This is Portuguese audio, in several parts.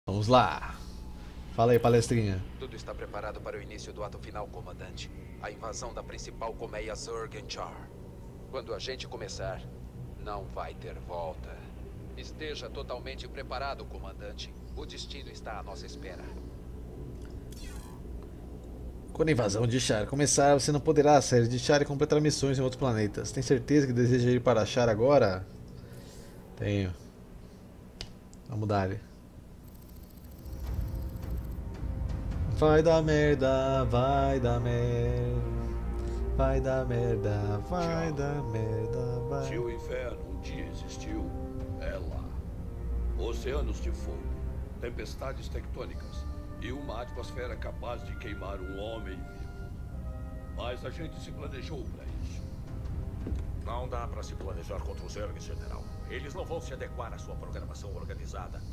Vamos lá. Fala aí, palestrinha. Tudo está preparado para o início do ato final, comandante. A invasão da principal colmeia Zergenchar. Quando a gente começar, não vai ter volta. Esteja totalmente preparado, comandante. O destino está à nossa espera. Quando a invasão de Char começar, você não poderá sair de Char e completar missões em outros planetas. Tem certeza que deseja ir para Char agora? Tenho. Vamos dar. Vai dar merda, vai dar merda. Vai dar merda, vai dar merda, vai. Se o inferno um dia existiu, é lá. Oceanos de fogo, tempestades tectônicas e uma atmosfera capaz de queimar um homem vivo. Mas a gente se planejou para isso. Não dá para se planejar contra os Zerg, general. Eles não vão se adequar à sua programação organizada.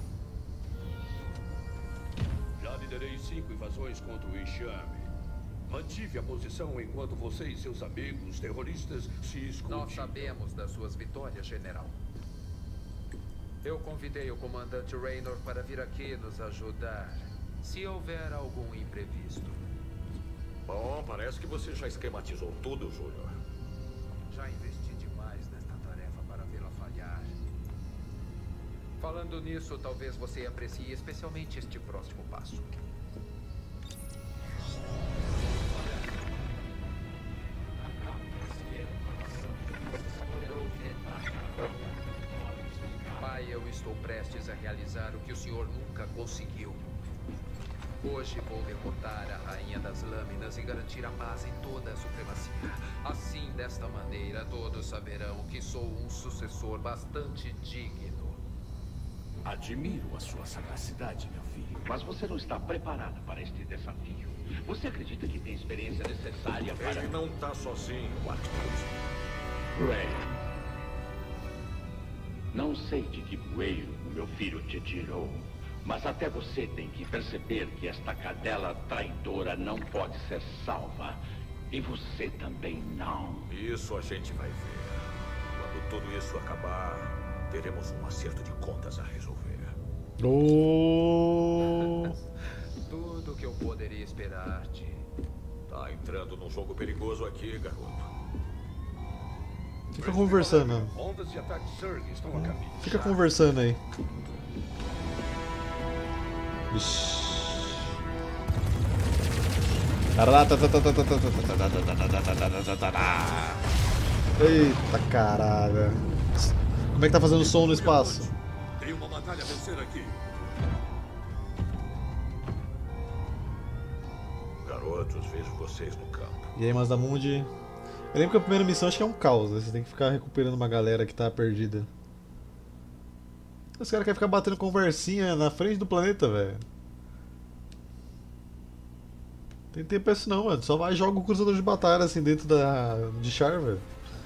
Já liderei 5 invasões contra o enxame. Mantive a posição enquanto você e seus amigos terroristas se escondiam. Nós sabemos das suas vitórias, general. Eu convidei o comandante Raynor para vir aqui nos ajudar, se houver algum imprevisto. Bom, parece que você já esquematizou tudo, Júnior. Já investi demais nesta tarefa para vê-la falhar. Falando nisso, talvez você aprecie especialmente este próximo passo. Pai, eu estou prestes a realizar o que o senhor nunca conseguiu. Hoje vou derrotar a Rainha das Lâminas e garantir a paz em toda a supremacia. Assim, desta maneira, todos saberão que sou um sucessor bastante digno. Admiro a sua sagacidade, meu filho. Mas você não está preparado para este desafio. Você acredita que tem a experiência necessária para... Ele não tá sozinho, Arthur. Ray. Não sei de que bueiro o meu filho te tirou, mas até você tem que perceber que esta cadela traidora não pode ser salva. E você também não. Isso a gente vai ver. Quando tudo isso acabar, teremos um acerto de contas a resolver. Oh. Tudo o que eu poderia esperar-te. Tá entrando num jogo perigoso aqui, garoto. Fica conversando. Ondas de ataque Zerg estão a caminho. Fica conversando aí. Ixi. Eita caralho. Como é que tá fazendo som no espaço? Tem uma batalha a vencer aqui. Garotos, vejo vocês no campo. E aí, Mazdamundi? Eu lembro que a primeira missão acho que é um caos, né? Você tem que ficar recuperando uma galera que tá perdida. Os caras querem ficar batendo conversinha na frente do planeta, velho. Tem tempo pra isso não, mano. Só vai e joga o cruzador de batalha assim dentro de Char, velho.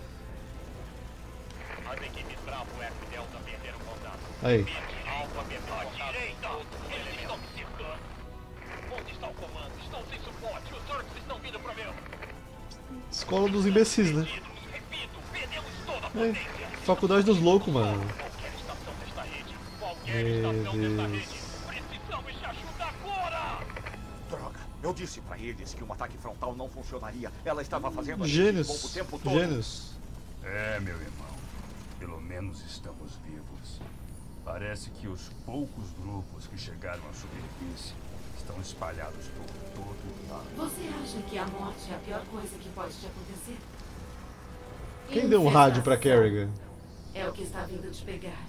As equipes Bravo, Eco e Delta perderam contato. Aí. Alfa à direita! Eles estão me cercando! Onde está o comando? Estão sem suporte! Os Zergs estão vindo para meu! Escola dos imbecis, né? Repito, perdemos toda a potência! Faculdade dos loucos, mano. Qualquer estação desta rede! Qualquer estação desta rede! Precisamos te ajudar agora! Droga, eu disse pra eles que um ataque frontal não funcionaria. Ela estava fazendo Gênios. o tempo todo. Gênios. É, meu irmão. Pelo menos estamos vivos. Parece que os poucos grupos que chegaram à superfície estão espalhados por todo o lado. Você acha que a morte é a pior coisa que pode te acontecer? Quem deu um rádio pra Kerrigan? É o que está vindo te pegar.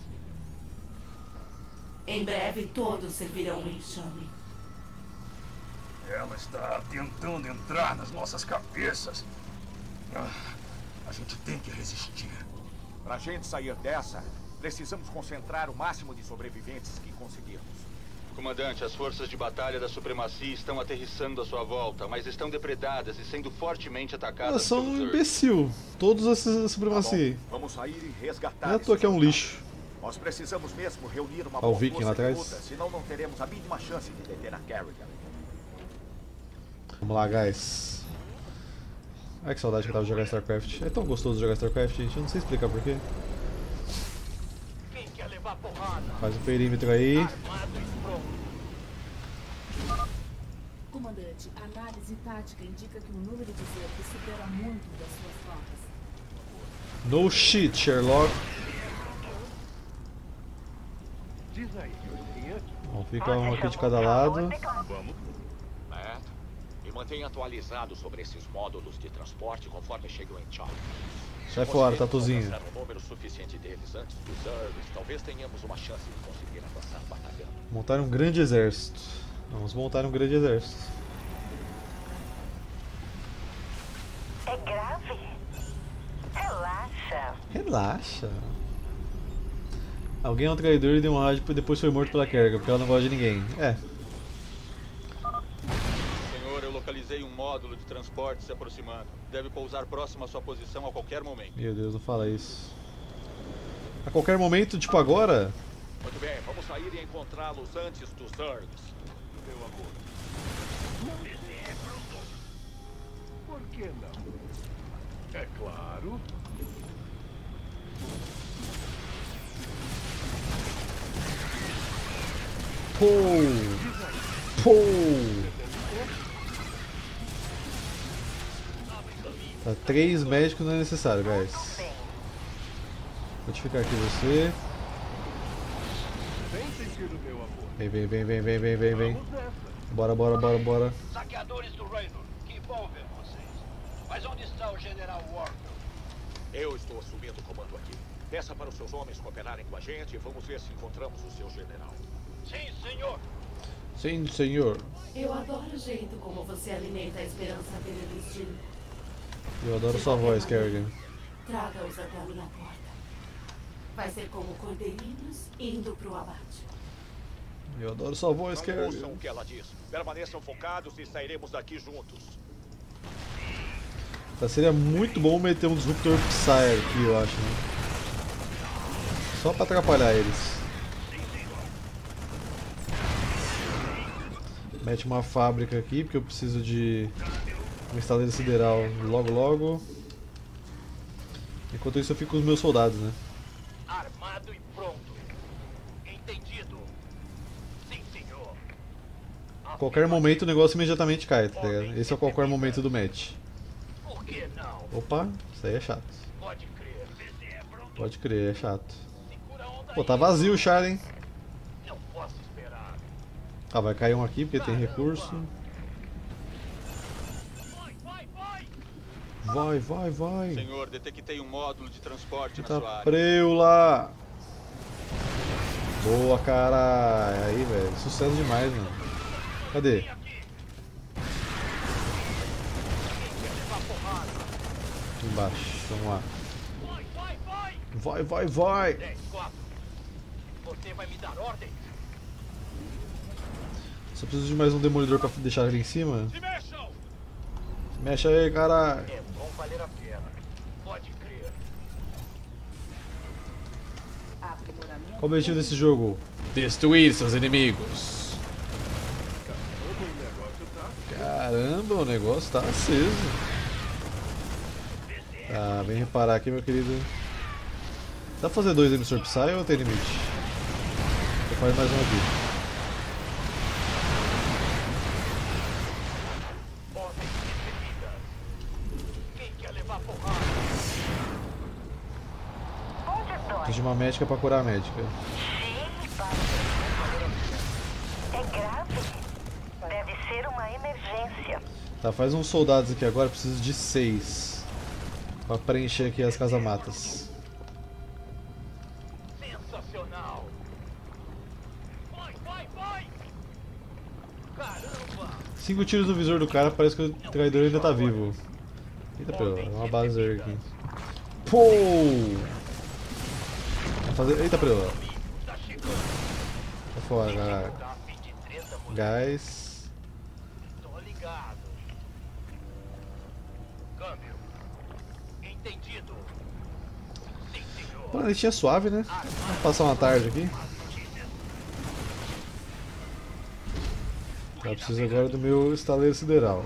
Em breve todos servirão o enxame. Ela está tentando entrar nas nossas cabeças. A gente tem que resistir. Pra gente sair dessa, precisamos concentrar o máximo de sobreviventes que conseguirmos. Comandante, as forças de batalha da supremacia estão aterrissando à sua volta, mas estão depredadas e sendo fortemente atacadas. Elas são pelos um Zerg. imbecil. Todos esses Tá supremacia aí. bom, vamos sair e resgatar. Não é à toa esse que é um local. lixo. Nós precisamos mesmo reunir uma Ó, o boa Viking lá força de atrás. luta, senão não teremos a mínima chance de deter a Kerrigan. Vamos lá, guys. Ai, que saudade que eu tava de jogar StarCraft. É tão gostoso jogar StarCraft, gente. Eu não sei explicar porquê. Quem quer levar porrada? Faz o perímetro aí. Armado e pronto. comandante. A análise tática indica que o número de Zerg supera muito das suas tropas. No shit, Sherlock. Bom, fica um aqui de cada lado. Vamos. E mantenha atualizado sobre esses módulos de transporte conforme chegam em Charlie. Sai fora, Tatuzinho. Se um número suficiente deles antes dos Zergs, talvez tenhamos uma chance de conseguir avançar batalhando. Montar um grande exército. Vamos montar um grande exército. É grave. Relaxa. Relaxa. Alguém é um traidor e deu um rádio e depois foi morto pela Kerrigan, porque ela não gosta de ninguém. É. Senhor, eu localizei um módulo de transporte se aproximando. Deve pousar próximo à sua posição a qualquer momento. Meu Deus, não fala isso. A qualquer momento, tipo agora? Muito bem, vamos sair e encontrá-los antes dos Zergs. Meu amor. Por que não? É claro. Pô! Tá, 3 médicos não é necessário, guys. Vou te ficar aqui você. Vem. Bora. Saqueadores do Raynor, que envolvem vocês. Mas onde está o General Wharton? Eu estou assumindo o comando aqui. Peça para os seus homens cooperarem com a gente e vamos ver se encontramos o seu general. Sim, senhor. Sim, senhor. Eu adoro o jeito como você alimenta a esperança dele, destino. Eu adoro sua voz, Kerrigan. Traga-os até a minha porta. Vai ser como cordeirinhos indo pro abate. Eu adoro sua voz, Não Kerrigan. ouçam o que ela diz. Permaneçam focados e sairemos daqui juntos. Tá, seria muito bom meter um disruptor Psy aqui, eu acho, né? Só pra atrapalhar eles. Mete uma fábrica aqui, porque eu preciso de um estaleiro sideral logo. Enquanto isso eu fico com os meus soldados, né? Armado e pronto. Entendido. Sim, senhor. A qualquer momento o negócio imediatamente cai, tá ligado? Esse é o qualquer momento do match. Por que não? Opa, isso aí é chato. Pode crer. É pronto. Pode crer, é chato. Segura a onda Pô, tá aí. vazio o char, hein? Não posso esperar. Ah, vai cair um aqui porque tem recurso. Vai. Senhor, detectei um módulo de transporte na Tá sua área. preula. Boa, cara. Aí, velho. Sucesso demais, mano. Cadê? Aqui embaixo. Vamos lá. Vai. 10-4. Você vai me dar ordem? Só preciso de mais um demolidor pra deixar ele em cima. Se mexam! Mexe aí, cara. É bom valer a pena. Pode crer. Qual o objetivo desse jogo? Destruir seus inimigos. Caramba, o negócio tá aceso. Tá, vem reparar aqui, meu querido. Dá pra fazer 2 emissor Psy ou tem limite? Vou fazer mais um aqui. Preciso de uma médica pra curar a médica. É grave. Deve ser uma emergência. Tá, faz uns soldados aqui agora, preciso de 6 pra preencher aqui as casamatas. Sensacional. Vai. Caramba. 5 tiros no visor do cara, parece que o traidor ainda tá vivo. Eita, pô, é uma base aqui. Pô! Vai fazer... Eita, pô. Tá fora, cara. Gás. Tô ligado. Câmbio. Entendido. Sim, senhor. Planetinha suave, né? Vamos passar uma tarde aqui. Eu preciso agora do meu estaleiro sideral.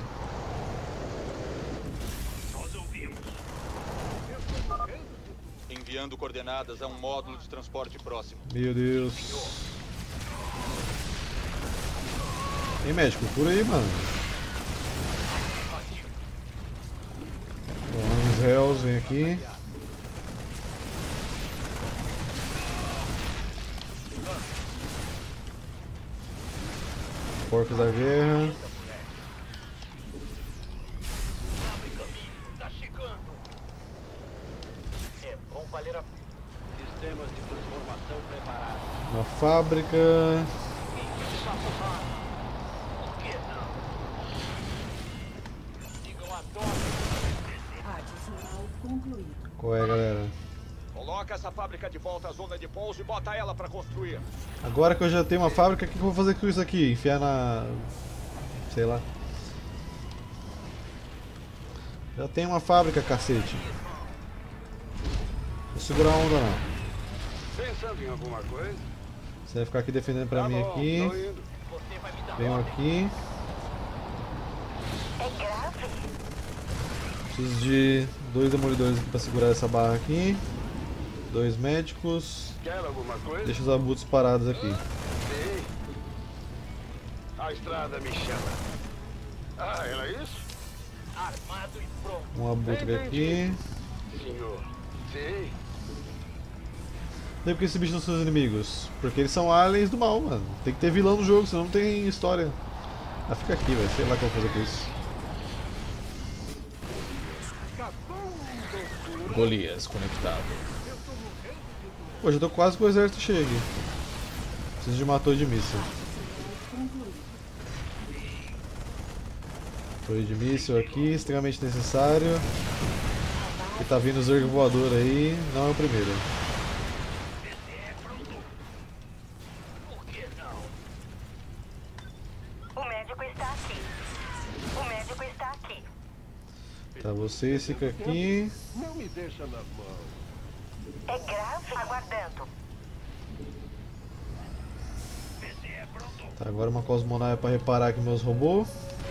Enviando coordenadas a um módulo de transporte próximo. Meu Deus. Ei, médico, cura aí, mano. Hells, vem aqui. Porcos da guerra. Tá chegando. É bom valer a pena. Sistemas de transformação preparados. Uma fábrica. Por que não? Sigam a dose. Adicional concluído. Qual é, galera? Coloca essa fábrica de volta à zona de pouso e bota ela pra construir. Agora que eu já tenho uma fábrica, o que eu vou fazer com isso aqui? Enfiar na... sei lá. Já tenho uma fábrica, cacete. Vou segurar a onda não. Pensando em alguma coisa? Você vai ficar aqui defendendo pra mim aqui. Venho aqui. É grave? Preciso de 2 demolidores aqui pra segurar essa barra aqui. 2 médicos. Quer alguma coisa? Deixa os abutres parados aqui. Sim. A estrada me chama. Ah, era isso? Armado e pronto. Um abutre aqui. Senhor. Sim. E por que esses bichos não são os inimigos? Porque eles são aliens do mal, mano. Tem que ter vilão no jogo, senão não tem história. Ah, fica aqui, velho. Sei lá o que eu vou fazer com isso. Golias conectado. Pô, já tô quase com o exército cheio aqui. Preciso de uma torre de míssil. Torre de míssil aqui, extremamente necessário. E tá vindo o Zerg voador aí, não é o primeiro. O médico está aqui. O médico está aqui. Tá, vocês ficam aqui. Não me deixa nas mãos. É grave? Aguardando. Tá, agora uma cosmonaia pra reparar aqui meus robôs.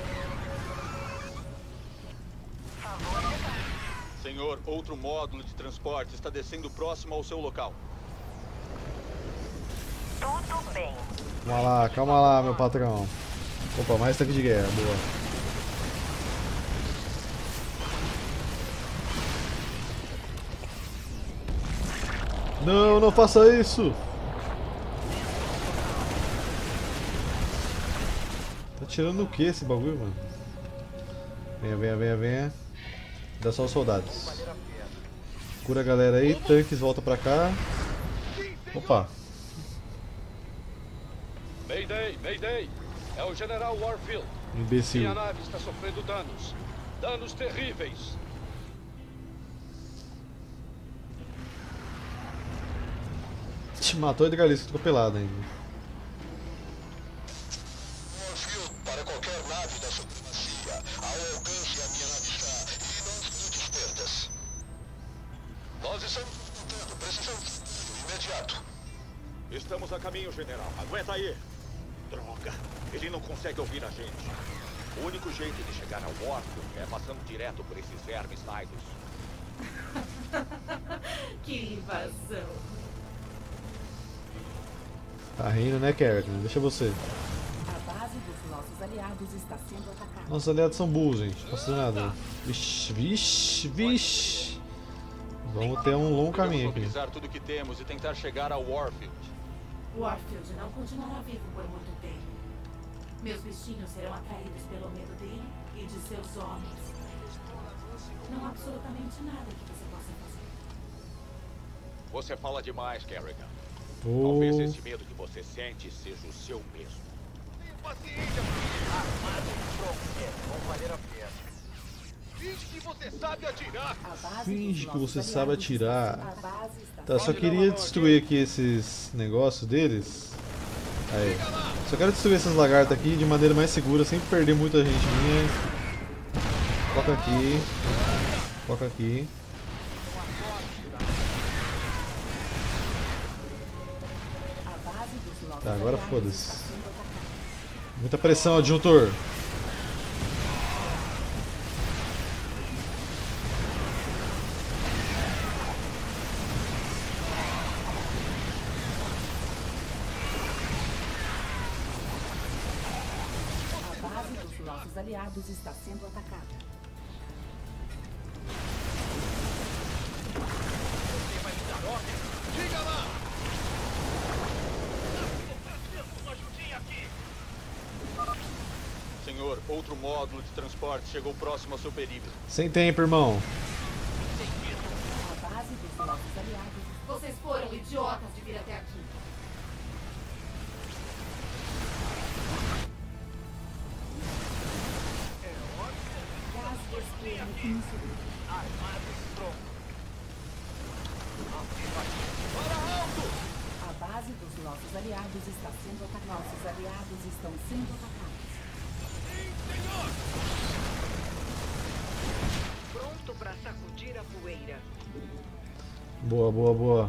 Senhor, outro módulo de transporte está descendo próximo ao seu local. Tudo bem. Calma lá, meu patrão. Opa, mais tanque de guerra, boa. Não, não faça isso! Tá tirando o que esse bagulho, mano? Venha. Dá só os soldados. Cura a galera aí, tanques volta pra cá. Opa! Mayday! É o General Warfield. Imbecil. Minha nave está sofrendo danos. Danos terríveis. Te matou de galista atropelado ainda. Warfield, para qualquer nave da supremacia. Ao alcance a minha nave está. E nós grandes perdas. Nós estamos lutando. Precisamos de apoio imediato. Estamos a caminho, general. Aguenta aí. Droga, ele não consegue ouvir a gente. O único jeito de chegar ao Warfield é passando direto por esses vermes Naidos. Que invasão. Tá rindo, né, Carrot? Deixa você. A base dos nossos aliados está sendo atacada. Nossos aliados são burros, gente. Não posso fazer nada. Vixe. Vamos ter um longo caminho aqui. Mobilizar tudo que temos e tentar chegar ao Warfield. Warfield não continuará vivo por muito tempo. Meus bichinhos serão atraídos pelo medo dele e de seus homens. Não há absolutamente nada que você possa fazer. Você fala demais, Kerrigan. Oh. Talvez esse medo que você sente seja o seu mesmo. Tenha paciência, filho. Armado e pronto. É bom valer a pena. Finge que você sabe atirar. Finge que você sabe atirar. Tá, só queria destruir aqui esses negócios deles. Aí. Só quero destruir essas lagartas aqui de maneira mais segura, sem perder muita gente minha. Coloca aqui. Coloca aqui. Tá, agora foda-se. Muita pressão, adjuntor. Aliados está sendo atacada. senhor. Outro módulo de transporte chegou próximo ao seu perímetro. Sem tempo, irmão. A base dos nossos aliados. Vocês foram idiotas de vir até aqui. Gás esquerdo. Armados prontos. A base dos nossos aliados está sendo atacada. Nossos aliados estão sendo atacados. Sim, senhor! Pronto para sacudir a poeira. Boa, boa, boa.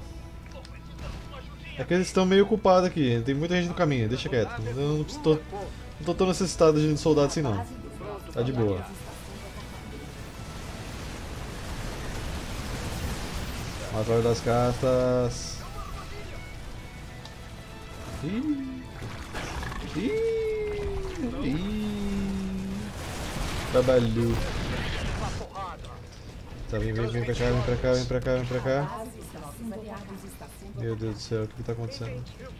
É que eles estão meio ocupados aqui, tem muita gente no caminho, deixa quieto. Eu não tô tão necessitado de soldado assim não. Tá de boa. Matar das castas. Trabalhou. Tá, vem pra cá, vem pra cá, vem pra cá, vem pra cá. Meu Deus do céu, o que tá acontecendo?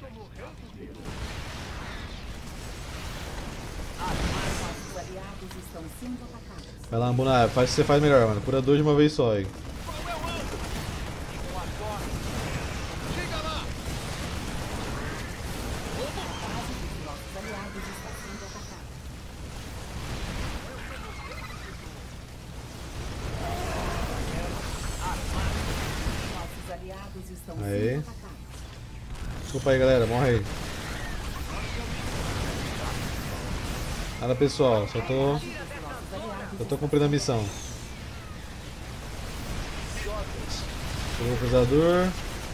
Vai lá, Ambuna, faz o que você faz melhor, mano. Cura 2 de uma vez só aí. Aí. Desculpa aí, galera, morre aí. Nada pessoal, só tô cumprindo a missão. Pegou o cruzador.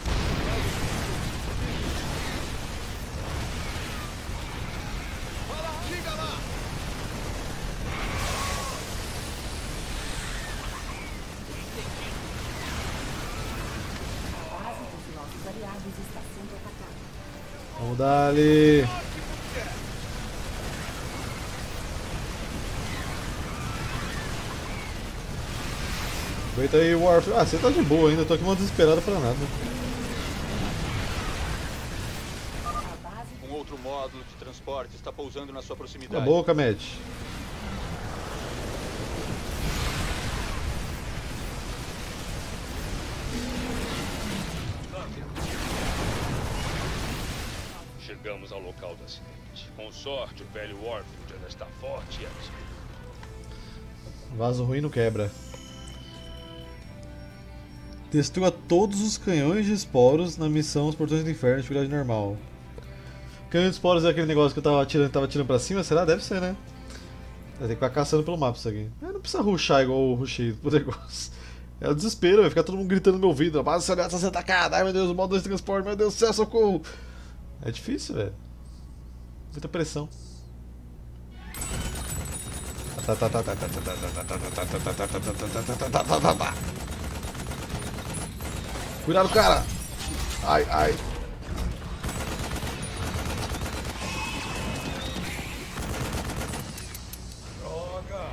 Vamos dar ali. Aproveita aí, Warf. Ah, você tá de boa ainda, eu tô aqui mal desesperado pra nada. Um outro módulo de transporte está pousando na sua proximidade. Cala a boca, Matt. Chegamos ao local do acidente. Com sorte, o velho Warfield ainda está forte e ativo. Vaso ruim não quebra. Destrua todos os canhões de esporos na missão Os Portões do Inferno, dificuldade normal. Canhão de esporos é aquele negócio que eu tava atirando pra cima, será? Deve ser, né? Vai ter que ficar caçando pelo mapa isso aqui. Não precisa rushar igual o rushei pro negócio. É o desespero, vai ficar todo mundo gritando no meu ouvido. A base está sendo atacada, ai meu Deus, o modo 2 de transporte, meu Deus do céu, socorro! É difícil, velho. Muita pressão. Cuidado, cara! Ai, ai. Droga!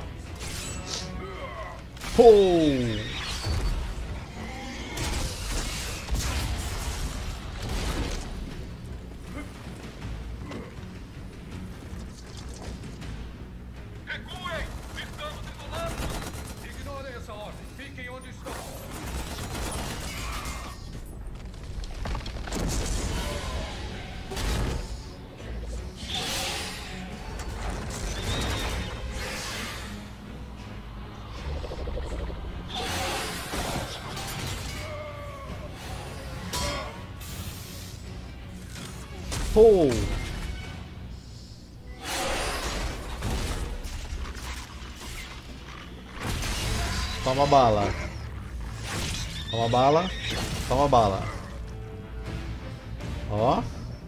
Oh! Oh! Toma bala. Toma bala. Toma bala. Ó.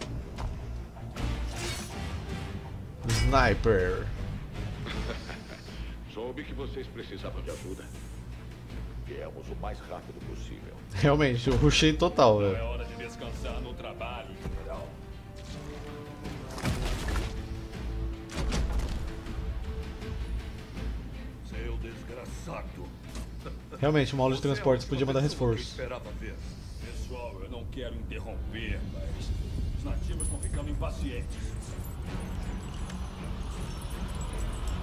Sniper. Soube que vocês precisavam de ajuda. Viemos o mais rápido possível. Realmente, eu rushei total, velho. É hora de descansar no trabalho, general. Seu desgraçado. Realmente, uma aula de transportes podia mandar reforço. Pessoal, eu não quero interromper, mas os nativos estão ficando impacientes.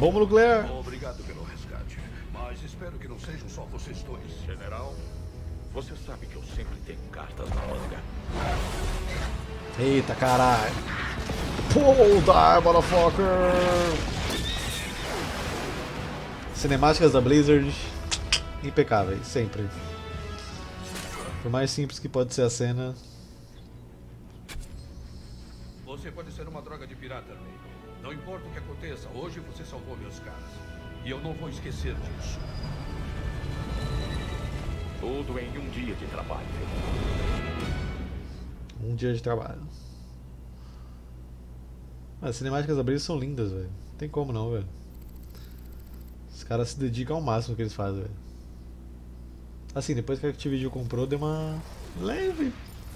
Bomba nuclear! Obrigado pelo resgate, mas espero que não sejam só vocês dois. General, você sabe que eu sempre tenho cartas na manga. Eita caralho! Pull die, motherfucker! Cinemáticas da Blizzard impecáveis, sempre. Por mais simples que pode ser a cena. Você pode ser uma droga de pirata, Rey. Não importa o que aconteça, hoje você salvou meus caras. E eu não vou esquecer disso. Tudo em um dia de trabalho. Um dia de trabalho. As cinemáticas da Blizzard são lindas, velho. Não tem como não, velho. Os caras se dedicam ao máximo no que eles fazem, velho. Assim, depois que a Activision comprou, deu uma leve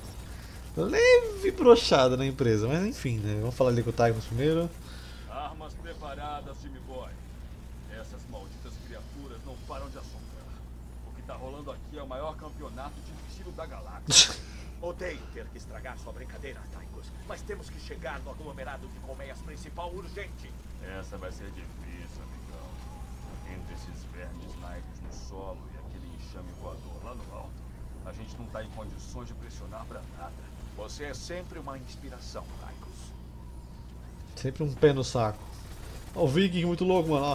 brochada na empresa. Mas enfim, né? Vamos falar ali com o Tychus primeiro. Armas preparadas, Jimmy Boy. Essas malditas criaturas não param de assombrar. O que tá rolando aqui é o maior campeonato de estilo da galáxia. Odeio ter que estragar sua brincadeira, Tychus, mas temos que chegar no aglomerado de colmeias principal urgente. Essa vai ser difícil, amigão. Entre esses vermes naipes no solo e aquele enxame voador lá no alto, a gente não tá em condições de pressionar pra nada. Você é sempre uma inspiração, Tychus. Sempre um pé no saco. Ó, o Viking muito louco, mano. Ó.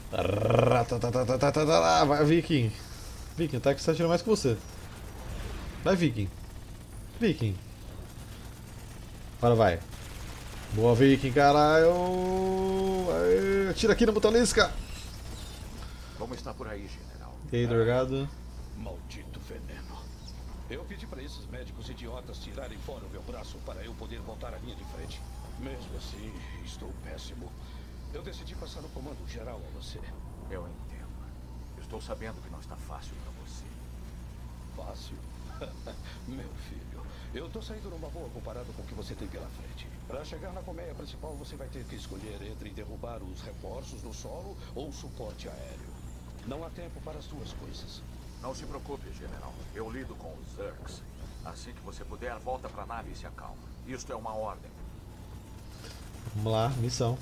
Vai, Viking. Viking, o Tychus tá atirando mais que você. Vai, Viking. Viking. Agora vai. Boa, Viking, caralho. Aê, atira aqui na Mutalisca. Como está por aí, general? E aí, drogado? Maldito veneno. Eu pedi para esses médicos idiotas tirarem fora o meu braço para eu poder voltar à linha de frente. Mesmo assim, estou péssimo. Eu decidi passar o comando geral a você. Eu entendo. Estou sabendo que não está fácil para você. Fácil? Meu filho, eu tô saindo numa boa comparado com o que você tem pela frente. Para chegar na colmeia principal, você vai ter que escolher entre derrubar os reforços no solo ou o suporte aéreo. Não há tempo para as duas coisas. Não se preocupe, general. Eu lido com os Zergs. Assim que você puder, volta para a nave e se acalma. Isto é uma ordem. Vamos lá, missão.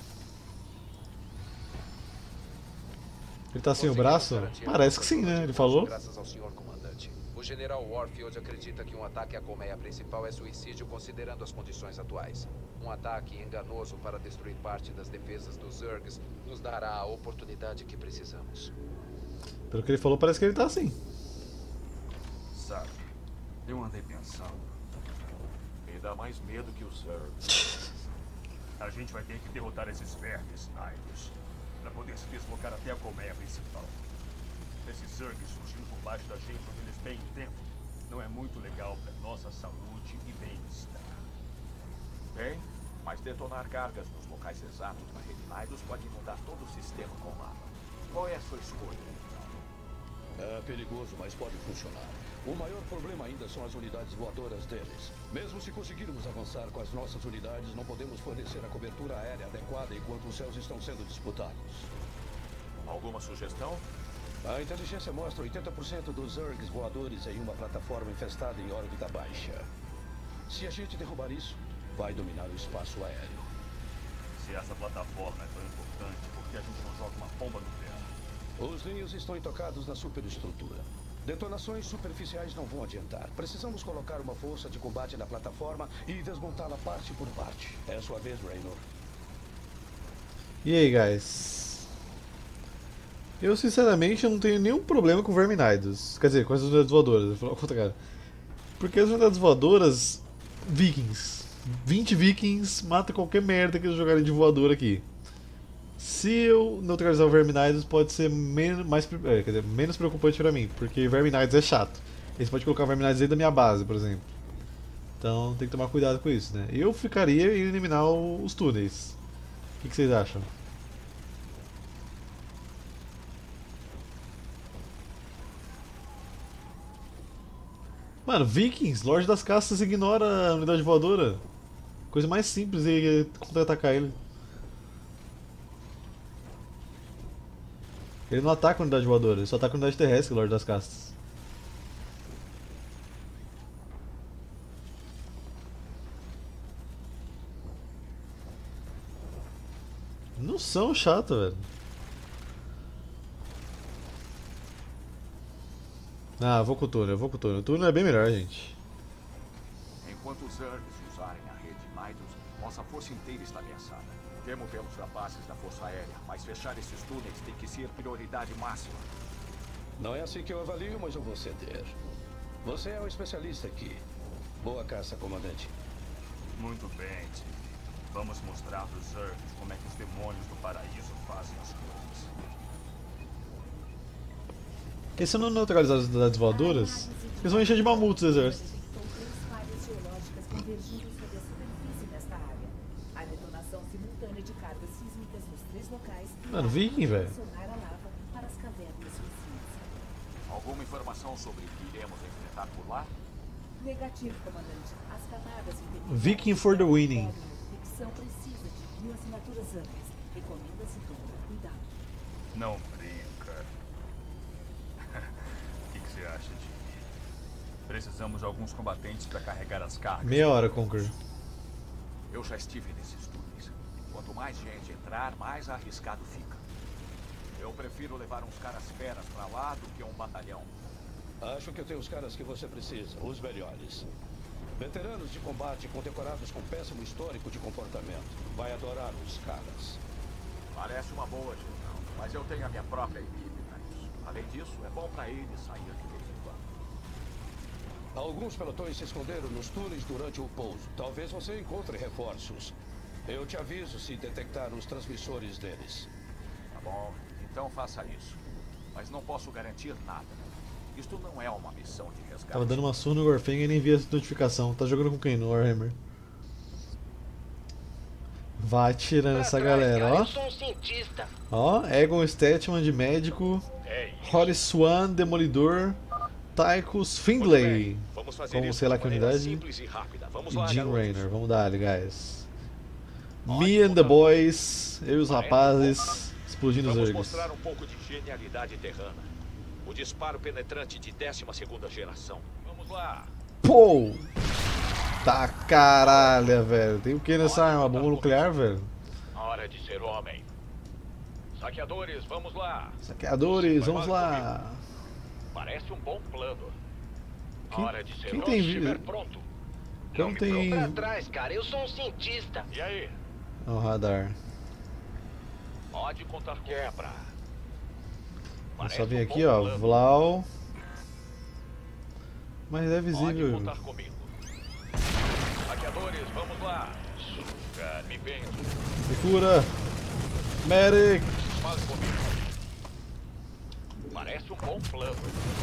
Ele tá sem o braço? Parece que sim, né? Ele falou. Graças ao senhor comandante. O general Warfield acredita que um ataque à colmeia principal é suicídio considerando as condições atuais. Um ataque enganoso para destruir parte das defesas dos Zergs nos dará a oportunidade que precisamos. Pelo que ele falou, parece que ele tá assim. Sabe, eu andei pensando. Me dá mais medo que os Zergs. A gente vai ter que derrotar esses vermes naipes para poder se deslocar até a colmeia principal. Esses Zergs surgindo por baixo da gente onde eles têm tempo não é muito legal para nossa saúde e bem-estar. Bem, mas detonar cargas nos locais exatos para refinados pode mudar todo o sistema com lava. Qual é a sua escolha? É perigoso, mas pode funcionar. O maior problema ainda são as unidades voadoras deles. Mesmo se conseguirmos avançar com as nossas unidades, não podemos fornecer a cobertura aérea adequada enquanto os céus estão sendo disputados. Alguma sugestão? A inteligência mostra 80% dos Zergs voadores em uma plataforma infestada em órbita baixa. Se a gente derrubar isso, vai dominar o espaço aéreo. Se essa plataforma é tão importante, por que a gente não joga uma bomba nuclear? Os ninhos estão intocados na superestrutura. Detonações superficiais não vão adiantar. Precisamos colocar uma força de combate na plataforma e desmontá-la parte por parte. É a sua vez, Raynor. E aí, guys? Eu, sinceramente, não tenho nenhum problema com Verminidos. Quer dizer, com as unidades voadoras. Porque as unidades voadoras, Vikings. 20 Vikings mata qualquer merda que eles jogarem de voador aqui. Se eu neutralizar o Verminidos, pode ser menos preocupante pra mim, porque Verminidos é chato. Eles podem colocar Verminidos dentro da minha base, por exemplo. Então tem que tomar cuidado com isso, né? Eu ficaria em eliminar os túneis. O que vocês acham? Mano, Vikings, Lorde das Castas ignora a unidade voadora. Coisa mais simples é contra-atacar ele. Ele não ataca a unidade voadora, ele só ataca a unidade terrestre, Lorde das Castas. Não são chato, velho. Ah, vou com o túnel, eu vou com o túnel. O túnel é bem melhor, gente. Enquanto os Zergs usarem a rede Nidus, nossa força inteira está ameaçada. Temo pelos rapazes da Força Aérea, mas fechar esses túneis tem que ser prioridade máxima. Não é assim que eu avalio, mas eu vou ceder. Você é o especialista aqui. Boa caça, comandante. Muito bem, Tim. Vamos mostrar para os Zergs como é que os demônios do paraíso fazem as coisas. Porque se não neutralizar as unidades voadoras, eles vão encher de mamutos o exército. Mano, viking, velho. Alguma informação sobre o que iremos enfrentar por lá? Negativo, comandante. As camadas Viking for the winning. Ficção precisa de 1000 assinaturas amplas. Recomenda-se tomar cuidado. Não brinca. O que você acha, Jimmy? Precisamos de alguns combatentes para carregar as cargas. Meia hora, Conquer. Eu já estive nesses túneis. Quanto mais gente entrar, mais arriscado fica. Eu prefiro levar uns caras feras pra lá do que um batalhão. Acho que eu tenho os caras que você precisa, os melhores. Veteranos de combate condecorados com péssimo histórico de comportamento. Vai adorar os caras. Parece uma boa, general. Mas eu tenho a minha própria equipe pra isso. Além disso, é bom pra eles sair de vez em quando. Alguns pelotões se esconderam nos túneis durante o pouso. Talvez você encontre reforços. Eu te aviso se detectar os transmissores deles. Tá bom, então faça isso. Mas não posso garantir nada. Isto não é uma missão de resgate. Tava dando uma surra no Warframe e nem vi essa notificação. Tá jogando com quem no Warhammer? Vai tirando essa galera, ó. Eu sou um cientista. Ó, Egon Stetman de médico. Horace Swan, demolidor. Tychus Findlay. Como sei lá que unidade. E Jim Raynor. Vamos dar, guys. Me and the boys. Eu e os rapazes. Explodindo os Vamos ergos. mostrar um pouco de genialidade terrana. O disparo penetrante de 12ª geração. Vamos lá. Pô! Tá caralho, velho. Tem o que nessa arma? Bomba nuclear, velho? Hora de ser homem. Saqueadores, vamos lá. Saqueadores, vamos lá. Parece um bom plano. Quem- Hora de ser quem homem. tem Estiver vi- pronto. Não tem. Pra trás, cara. Eu sou um cientista. E aí? Ó, o radar. Pode contar com quebra. É só vir aqui, ó. Vlau. Mas é visível. Contar comigo. Saqueadores, vamos lá. Suca, me vem. Me cura. Medic. Fale comigo. Parece um bom plano.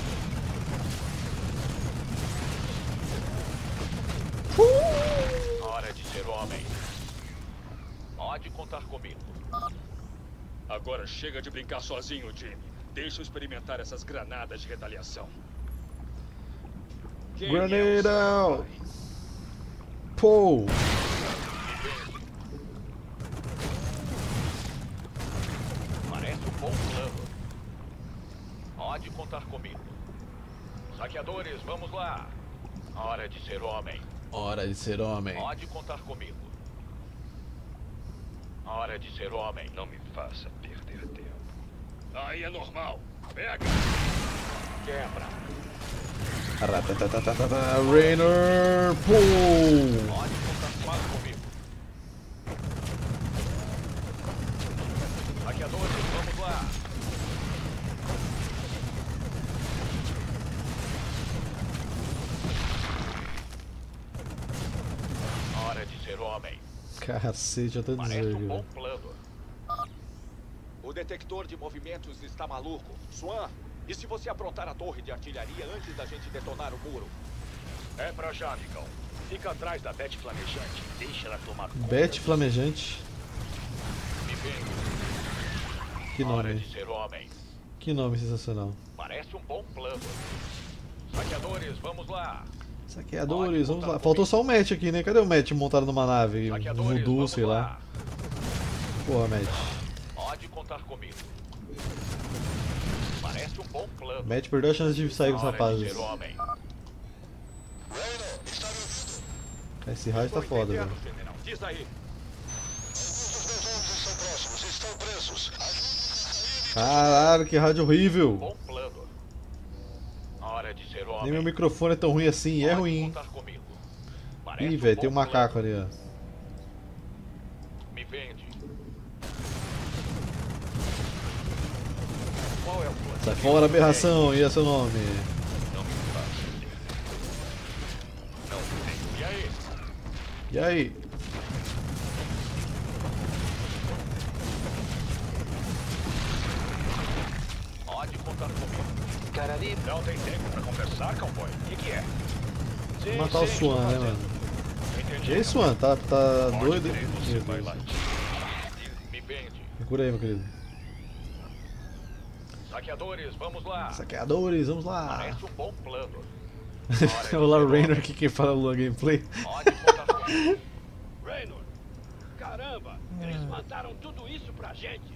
Hora de ser homem. Pode contar comigo. Agora chega de brincar sozinho, Jimmy. Deixa eu experimentar essas granadas de retaliação. Grenade out. Pô. Parece um bom plano. Pode contar comigo. Saqueadores, vamos lá. Hora de ser homem. Hora de ser homem. Pode contar comigo. Hora de ser homem. Não me faça perder tempo. Aí é normal. Pega. Quebra. Ratatatatata, Raynor. Pô. Pode contar comigo. Saqueadores, vamos lá. Hora de ser homem. Cacete, eu tô Parece um dizendo. bom plano. O detector de movimentos está maluco. Swan, e se você aprontar a torre de artilharia antes da gente detonar o muro? É pra já, amigão. Fica atrás da Bete Flamejante. Deixa ela tomar conta. Bete Flamejante. Me vem. Que Hora nome. de ser homem. Que nome sensacional. Parece um bom plano. Saqueadores, vamos lá. Saqueadores, vamos lá. Faltou só o Matt aqui, né? Cadê o Matt montado numa nave? Um Saqueadores, voodoo, vamos sei lá. Porra, Matt. Pode contar comigo. Parece um bom plano. Matt perdeu a chance de sair com os Hora de rapazes. ser homem. Esse raio tá foda, velho. General, diz aí. Estão presos. Caralho, que rádio horrível. Bom plano. Hora Hora de ser homem. Nem meu microfone é tão ruim assim, é ruim, hein? Ih, velho, tem um macaco ali, ó. Me vende. Qual é o plano? Sai fora, aberração, e é seu nome? Não me faça. Não tenho. E aí? E aí? Pode contar comigo. Não tem tempo pra conversar, cowboy? O que é? Vou matar o Swan, né, mano? Entendi. E aí, Swan? Tá doido? crer, você Meu vai Deus. lá. Me vende. Me cura aí, meu querido. Saqueadores, vamos lá. Saqueadores, vamos lá. Parece um bom plano. Olá, o Raynor aqui, quem fala no gameplay. Pode contar comigo. Raynor, caramba, eles mandaram tudo isso pra gente.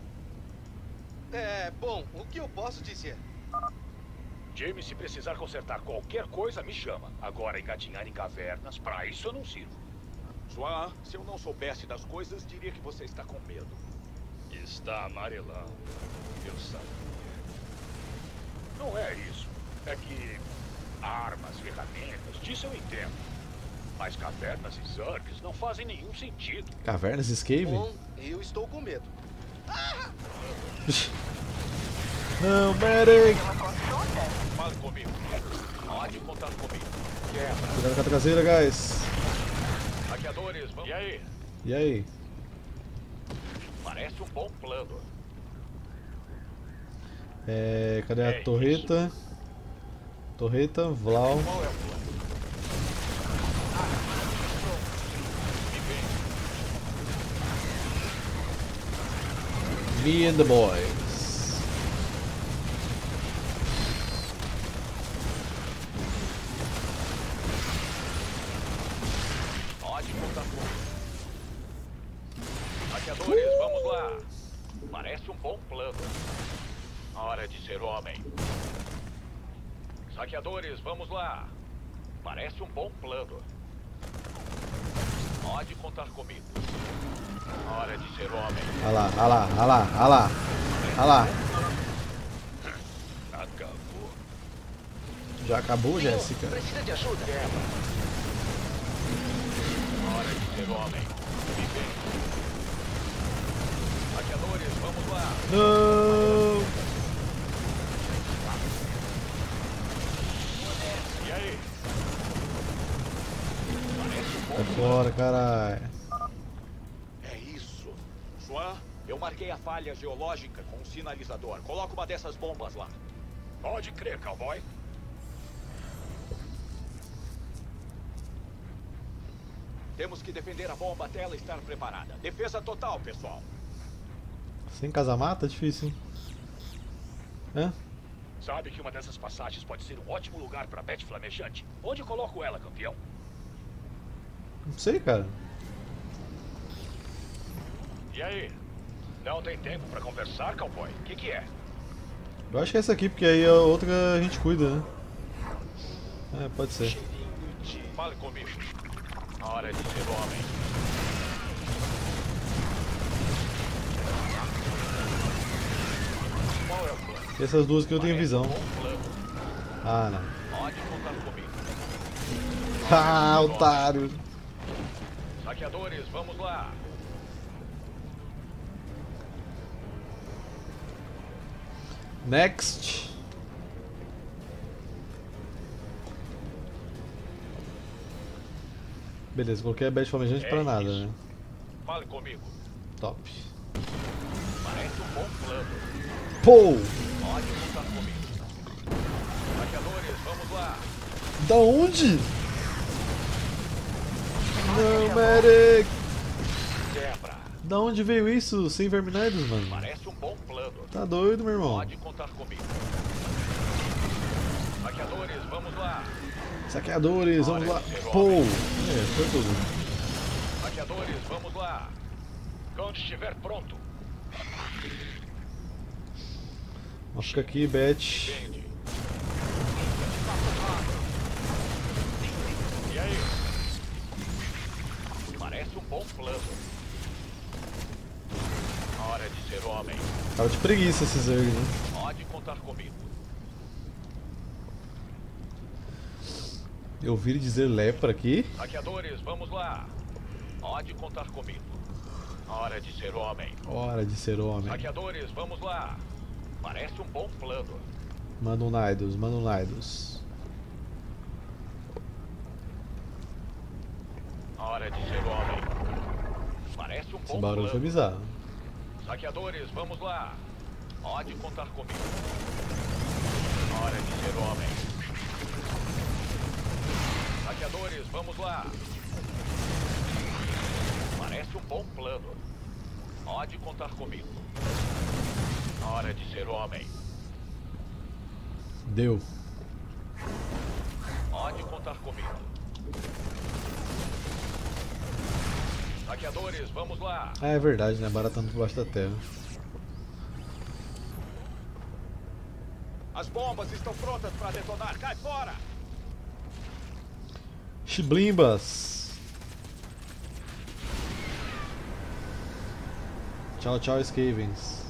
Bom, o que eu posso dizer? James, se precisar consertar qualquer coisa, me chama. Agora, engatinhar em cavernas, pra isso eu não sirvo. Swan, se eu não soubesse das coisas, diria que você está com medo. Está amarelão. Eu sabia. Não é isso. É que armas, ferramentas, disso eu entendo. Mas cavernas e Zergs não fazem nenhum sentido. Cavernas Escape? Bom, eu estou com medo. Não, medic! Fale comigo. Pode contar comigo. Cuidado com a traseira, guys. Saqueadores, vamos. E aí? E aí? Parece um bom plano. Cadê a torreta? Torreta, Vlau. Qual é o plano? Me and the boys. Pode contar comigo. Saqueadores, vamos lá. Parece um bom plano. Hora de ser homem. Saqueadores, vamos lá. Parece um bom plano. Pode contar comigo. Hora de ser homem. Olha lá, olha lá, olha lá, olha lá. Olha lá. Acabou. Já acabou, Jéssica? Precisa de ajuda? Hora de ser homem. Me vem. Saqueadores, vamos lá. Não! E aí? Sai fora, caralho. É isso. Swan, eu marquei a falha geológica com um sinalizador. Coloca uma dessas bombas lá. Pode crer, cowboy. Temos que defender a bomba até ela estar preparada. Defesa total, pessoal. Sem casamata? Difícil, hein? Hã? Sabe que uma dessas passagens pode ser um ótimo lugar para Beth Flamejante? Onde eu coloco ela, campeão? Não sei, cara. E aí? Não tem tempo para conversar, cowboy? O que é? Eu acho que é essa aqui, porque aí a outra a gente cuida, né? Pode ser. Fale comigo. Hora de ser homem. Qual é o plano? E essas duas que eu tenho visão. Ah, não. Pode contar comigo. Ah, otário. Saqueadores, vamos lá. Next. Beleza, coloquei a Beth Flamejante pra nada, né? Fale comigo. Top. Parece um bom plano. Pô! Pode contar comigo. Saqueadores, vamos lá. Da onde? Não, medic! Quebra. Da onde veio isso? Sem verminaidos, mano? Parece um bom plano. Tá doido, meu irmão? Pode contar comigo. Saqueadores, vamos lá. Saqueadores, vamos lá. Pô! Foi tudo. Saqueadores, vamos lá. Quando estiver pronto. Vamos ficar aqui, Beth. E aí? Parece um bom plano. Hora de ser homem. Tava de preguiça esses Zerg, né? Pode contar comigo. Eu ouvi dizer lepra aqui. Saqueadores, vamos lá. Pode contar comigo. Hora de ser homem. Hora de ser homem. Saqueadores, vamos lá. Parece um bom plano. Manda um Naidos, manda um Naidos. Hora de ser homem. Parece um bom Esse barulho foi plano. bizarro. Saqueadores, vamos lá. Pode contar comigo. Hora de ser homem. Saqueadores, vamos lá. Parece um bom plano. Pode contar comigo. Hora de ser homem. Deu. Pode contar comigo. Saqueadores, vamos lá. Ah, é verdade, né? Baratando por baixo da terra. As bombas estão prontas para detonar. Cai fora! Chiblimbas. Tchau, tchau, Skavens.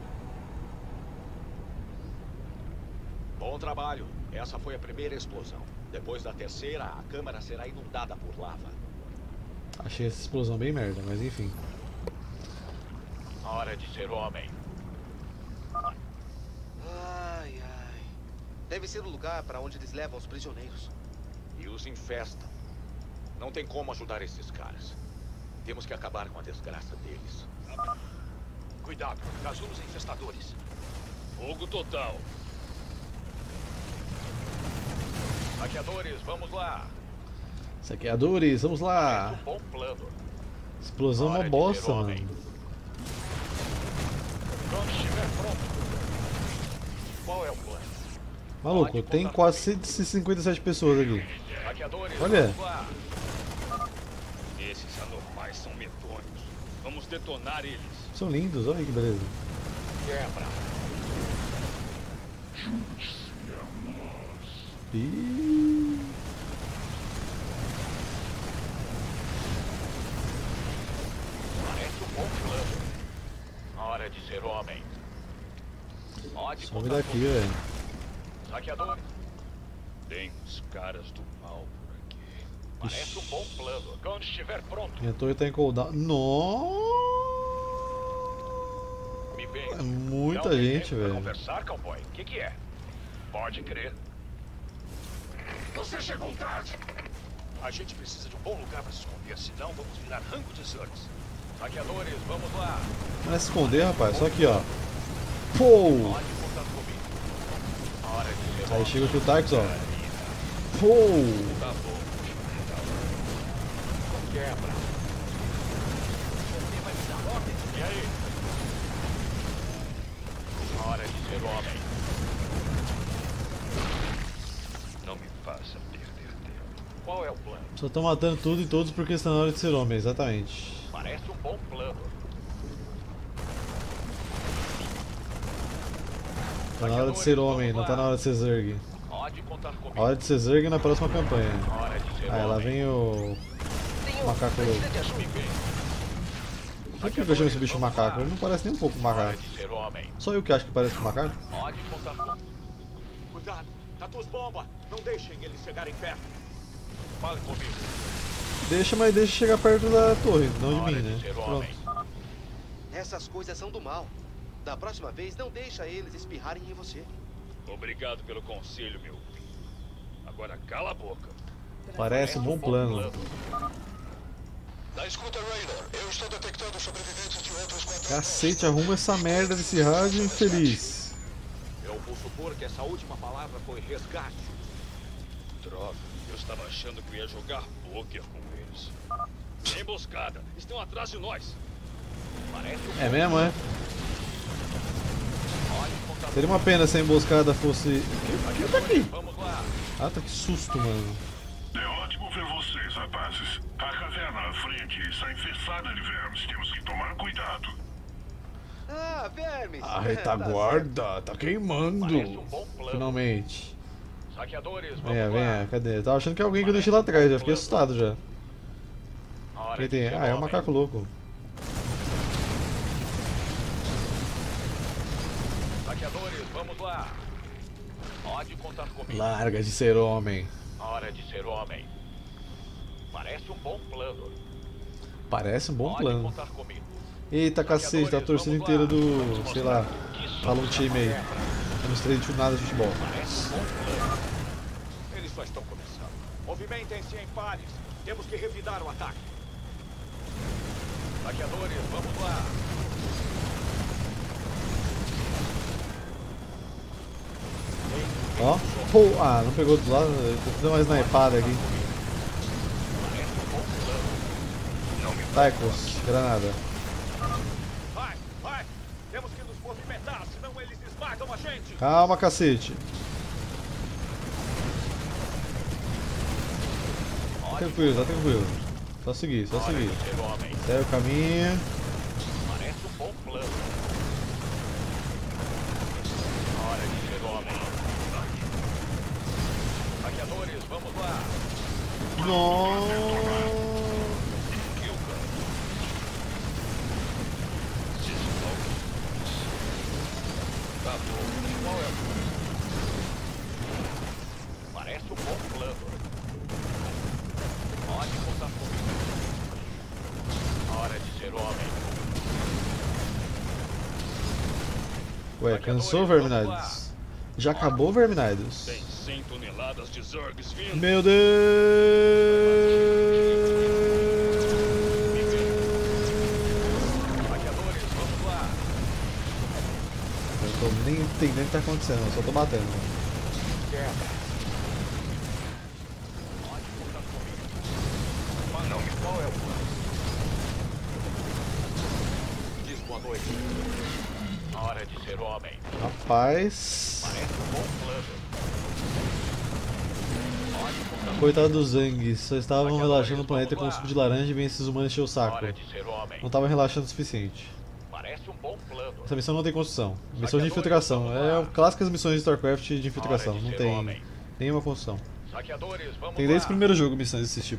Bom trabalho. Essa foi a primeira explosão. Depois da terceira, a câmara será inundada por lava. Achei essa explosão bem merda, mas enfim. Hora de ser homem. Ai, ai. Deve ser o lugar para onde eles levam os prisioneiros. E os infestam. Não tem como ajudar esses caras. Temos que acabar com a desgraça deles. Cuidado, casulos infestadores. Fogo total. Saqueadores, vamos lá. Saqueadores, vamos lá. Um bom plano. Explosão é uma bosta, mano. Quando estiver pronto. Qual é o plano? Maluco, tem quase 157 pessoas aqui. Saqueadores, Olha. vamos lá. Esses anormais são medonhos. Vamos detonar eles. São lindos, olha que beleza. Quebra. Ih. Parece um bom plano. Hora de ser homem. Pode Some contar daqui, comigo. velho. Saqueador. Tem os caras do mal por aqui. Parece um bom plano. Quando estiver pronto. Minha torre tá em cooldown. Nossa! Me vem. É muita Não tem gente, tempo pra velho. conversar, cowboy. O que é? Pode crer. Você chegou tarde. A gente precisa de um bom lugar para se esconder, senão vamos virar rango de Zergs. Saqueadores, vamos lá. Não é se esconder, rapaz. Só aqui, ó. Pô! Pode contar comigo. Hora de ser Aí homem. chega aqui o Tarkus, ó. Pô! Tá bom. Quebra. Você vai me dar ordem? E aí? Hora de ser homem. Não me faça perder tempo. Qual é o plano? Só estão matando tudo e todos porque está na hora de ser homem, exatamente. Parece um bom plano. Tá na hora de ser homem, não tá na hora de ser Zerg. Pode contar comigo. Hora de ser Zerg na próxima campanha. Hora de ser Ah, lá homem. vem o macaco louco. Por que eu chamo esse bicho macaco? Ele não parece nem um pouco um Hora macaco. de ser homem. Só eu que acho que parece um macaco? Pode contar comigo. Cuidado! Tatus bomba! Não deixem eles chegarem perto. Fale comigo. Deixa, mas deixa chegar perto da torre, não de Hora mim, de né? ser Pronto. homem. Essas coisas são do mal. Da próxima vez, não deixa eles espirrarem em você. Obrigado pelo conselho, meu. Agora cala a boca. Parece um bom plano. Na escuta, Raynor. Eu estou detectando sobreviventes de outros quadrantes. Cacete, arruma essa merda desse rádio infeliz. Eu vou supor que essa última palavra foi resgate. Droga, eu estava achando que eu ia jogar poker com eles. Emboscada, estão atrás de nós. Parece um É mesmo, é? Seria uma pena se a emboscada fosse... O que tá aqui? Vamos lá. Ah, tá que susto, mano. É ótimo ver vocês, rapazes. A caverna à frente está infestada de vermes. Temos que tomar cuidado. Ah, vermes! A retaguarda tá queimando. Parece um bom plano. Finalmente. Saqueadores, vamos Venha, lá. venha, cadê? Eu tava achando que é alguém que eu deixei lá atrás, já fiquei assustado já. Hora Quem de tem? ser Ah, é um homem. macaco louco. Saqueadores, vamos lá. Pode contar comigo. Larga de ser homem. Hora de ser homem. Parece um bom plano. Parece um bom Pode plano. contar comigo. Eita cacete, tá a torcida inteira do, sei lá, fala um time aí. Eu não sei de nada de futebol. Eles só estão começando. Movimentem-se em pares. Temos que revidar o ataque. Saqueadores, vamos lá. Ó, pô, ah, não pegou do lado, tô dando uma snipada aqui. Taikos, granada. Vai, vai. Temos que nos movimentar, senão eles esmagam a gente. Calma, cacete. Tá tranquilo, tá tranquilo. Só seguir, só seguir. Segue o caminho. Parece um bom plano. Hora de ser homem. Saqueadores, vamos lá. Nossa. Tá bom. Qual é o plano? Parece um bom plano. Pode contar comigo. Hora de ser homem. Ué, cansou, Verminides? Já acabou, Verminides? Tem 100 toneladas de Zergs vindo. Meu Deus! Saqueadores, vamos lá. Eu tô nem entendendo o que tá acontecendo, eu só tô batendo. Pode contar comigo. Mas não, qual é o plano? Diz boa noite. Hora de ser homem. Rapaz. Parece um bom plano. Pode contar Coitado dos Zangs, só estavam relaxando o planeta com suco de laranja e vem esses humanos encher o saco. Hora de ser homem. Não estavam relaxando o suficiente. Parece um bom plano. Essa missão não tem construção. Missão de infiltração. É clássicas missões de StarCraft de infiltração. Não tem nenhuma construção. Saqueadores, vamos Tem desde lá. o primeiro jogo missões desse tipo.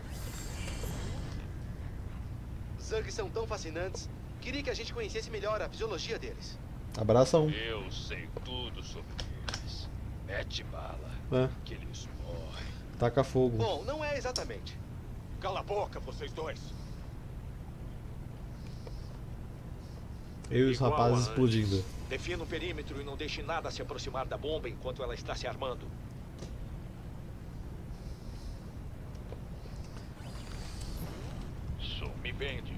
Zergs são tão fascinantes. Queria que a gente conhecesse melhor a fisiologia deles. Abraça um. Eu sei tudo sobre eles. Mete bala. É. Que eles morrem. Taca fogo. Bom, não é exatamente. Cala a boca, vocês dois. Eu e os Igual rapazes a antes. explodindo. Defina o perímetro e não deixe nada se aproximar da bomba enquanto ela está se armando. Isso me vende.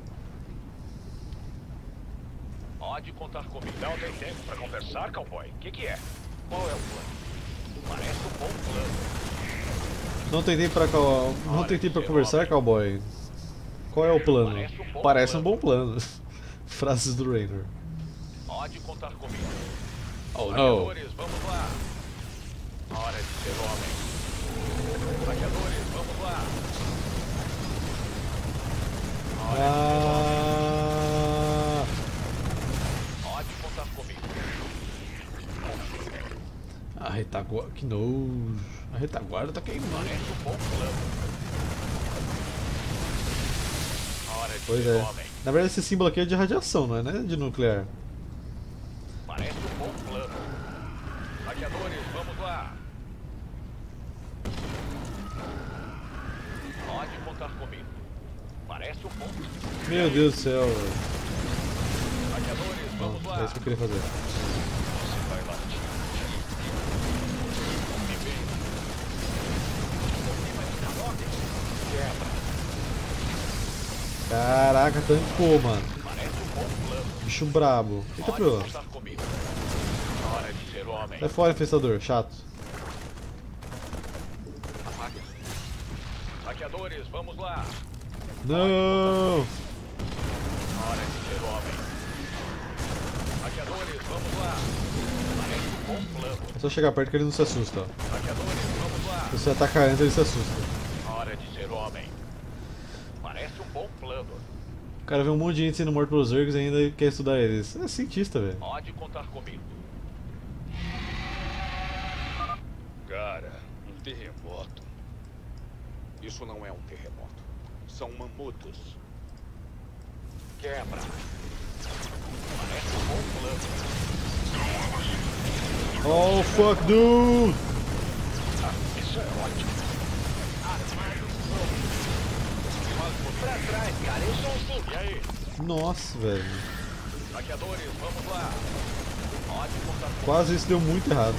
Pode contar comigo. Não tem tempo pra conversar, cowboy. O que é? Qual é o plano? Parece um bom plano. Não tem tempo pra, não tem tempo pra conversar, cowboy. Qual é o plano? Parece um bom plano. Frases do Raynor. Pode contar comigo. Oh, não. Saqueadores, vamos lá. Hora de ser homem. Saqueadores, vamos lá. Ah, Pode contar comigo. a retaguarda. Que nojo. A retaguarda tá queimando. Parece um bom plano. Hora de Pois ser é. homem. Na verdade, esse símbolo aqui é de radiação, não é né? De nuclear. Parece um bom plano. Saqueadores, vamos lá. Pode contar comigo. Parece um bom plano. Meu Deus do céu, velho. Saqueadores, Não, vamos lá. é isso que eu queria fazer. Você vai lá. Me vem. Quebra. Caraca, tancou, mano. Parece um bom plano. Bicho brabo. Eita, Pode pro. contar comigo. Hora de ser homem. Sai fora, infestador. Chato. Saqueadores, vamos lá. Não! Hora de ser homem. Saqueadores, vamos lá. Parece um bom plano. É só chegar perto que ele não se assusta, ó. Saqueadores, vamos lá. Se você atacar antes, ele se assusta. Hora de ser homem. Parece um bom plano. O cara vê um monte de gente sendo morto pelos Zergs e ainda quer estudar eles. É cientista, velho. Pode contar comigo. Cara, um terremoto. Isso não é um terremoto. São mamutos. Quebra. Parece um bom plano. Oh, fuck, dude! Isso é ótimo. Pra trás, cara, eu sou assim. E aí? Nossa, velho. Saqueadores, vamos lá. Ótimo. Quase isso deu muito errado.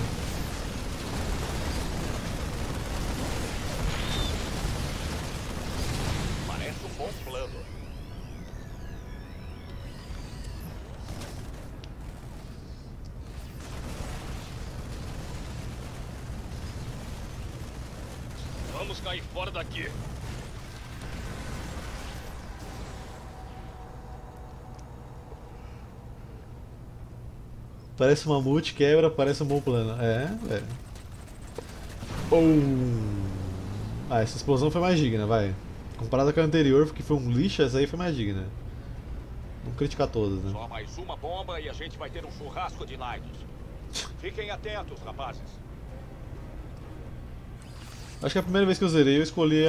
Parece um bom plano. Vamos cair fora daqui. Parece um mamute, quebra, parece um bom plano. É, velho. Ah, essa explosão foi mais digna, vai. Comparada com a anterior, que foi um lixo, essa aí foi mais digna. Vamos criticar todas, né? Só mais uma bomba e a gente vai ter um churrasco de Naidos. Fiquem atentos, rapazes. Acho que a primeira vez que eu zerei, eu escolhi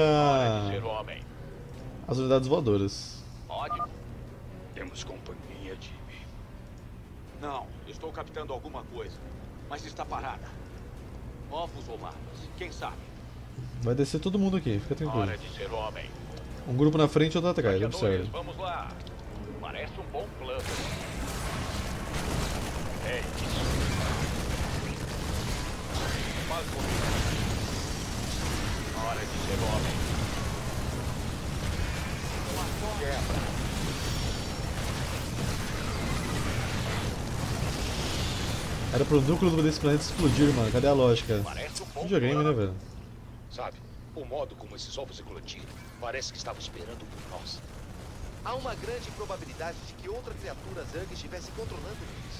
as unidades voadoras. Ótimo. Temos companhia, Jimmy. Não, estou captando alguma coisa, mas está parada. Ovos ou larvas, quem sabe? Vai descer todo mundo aqui, fica tranquilo. Hora de ser homem. Um grupo na frente e outro atrás, observe. Vamos lá. Parece um bom plano. É isso. Faz comigo. Hora de ser homem. Quebra. Era pro núcleo desse planeta explodir, mano. Cadê a lógica? Videogame, né, velho? Sabe, o modo como esses ovos eclodiram parece que estava esperando por nós. Há uma grande probabilidade de que outra criatura Zerg estivesse controlando eles.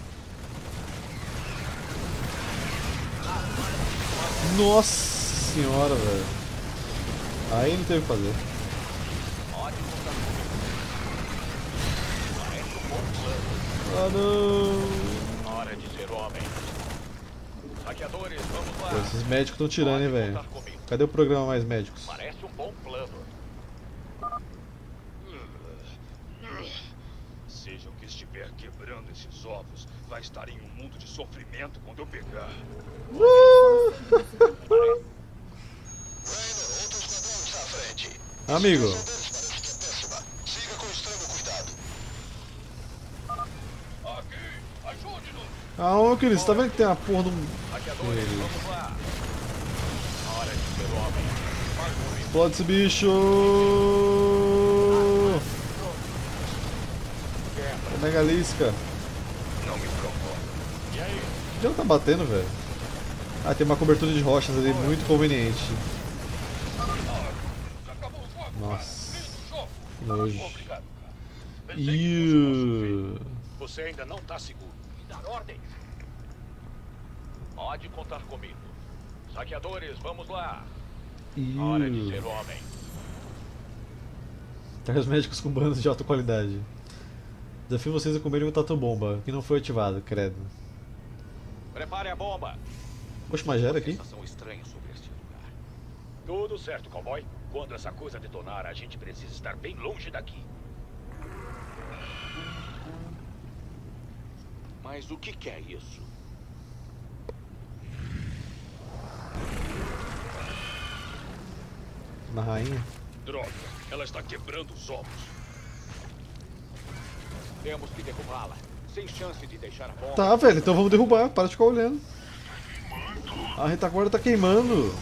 Nossa senhora, velho. Aí não teve o que fazer. Ah, não. Hora de ser homem. Saqueadores, vamos lá. Pô, esses médicos estão tirando, hein, velho. Cadê o programa Mais Médicos? Parece um bom plano. Seja o que estiver quebrando esses ovos, vai estar em um mundo de sofrimento quando eu pegar. Amigo. Siga com extremo cuidado. Aonde, Cris? Você tá vendo que tem uma porra de um... Explode esse bicho! Mega lisca. Já não tá batendo, velho? Ah, tem uma cobertura de rochas ali, muito conveniente. Nossa. Que nojo. Você ainda não tá seguro. Dar ordem. Pode contar comigo. Saqueadores, vamos lá. Hora de ser homem. Traz os médicos com bandas de alta qualidade. Desafio vocês a comerem um tatu bomba, que não foi ativado, credo. Prepare a bomba. Poxa, mas já era aqui? Sobre este lugar. Tudo certo, cowboy. Quando essa coisa detonar, a gente precisa estar bem longe daqui. Mas o que é isso? Na rainha? Droga, ela está quebrando os ovos. Temos que derrubá-la. Sem chance de deixar a bomba. Tá, velho, então vamos derrubar, para de ficar olhando. A retaguarda tá queimando.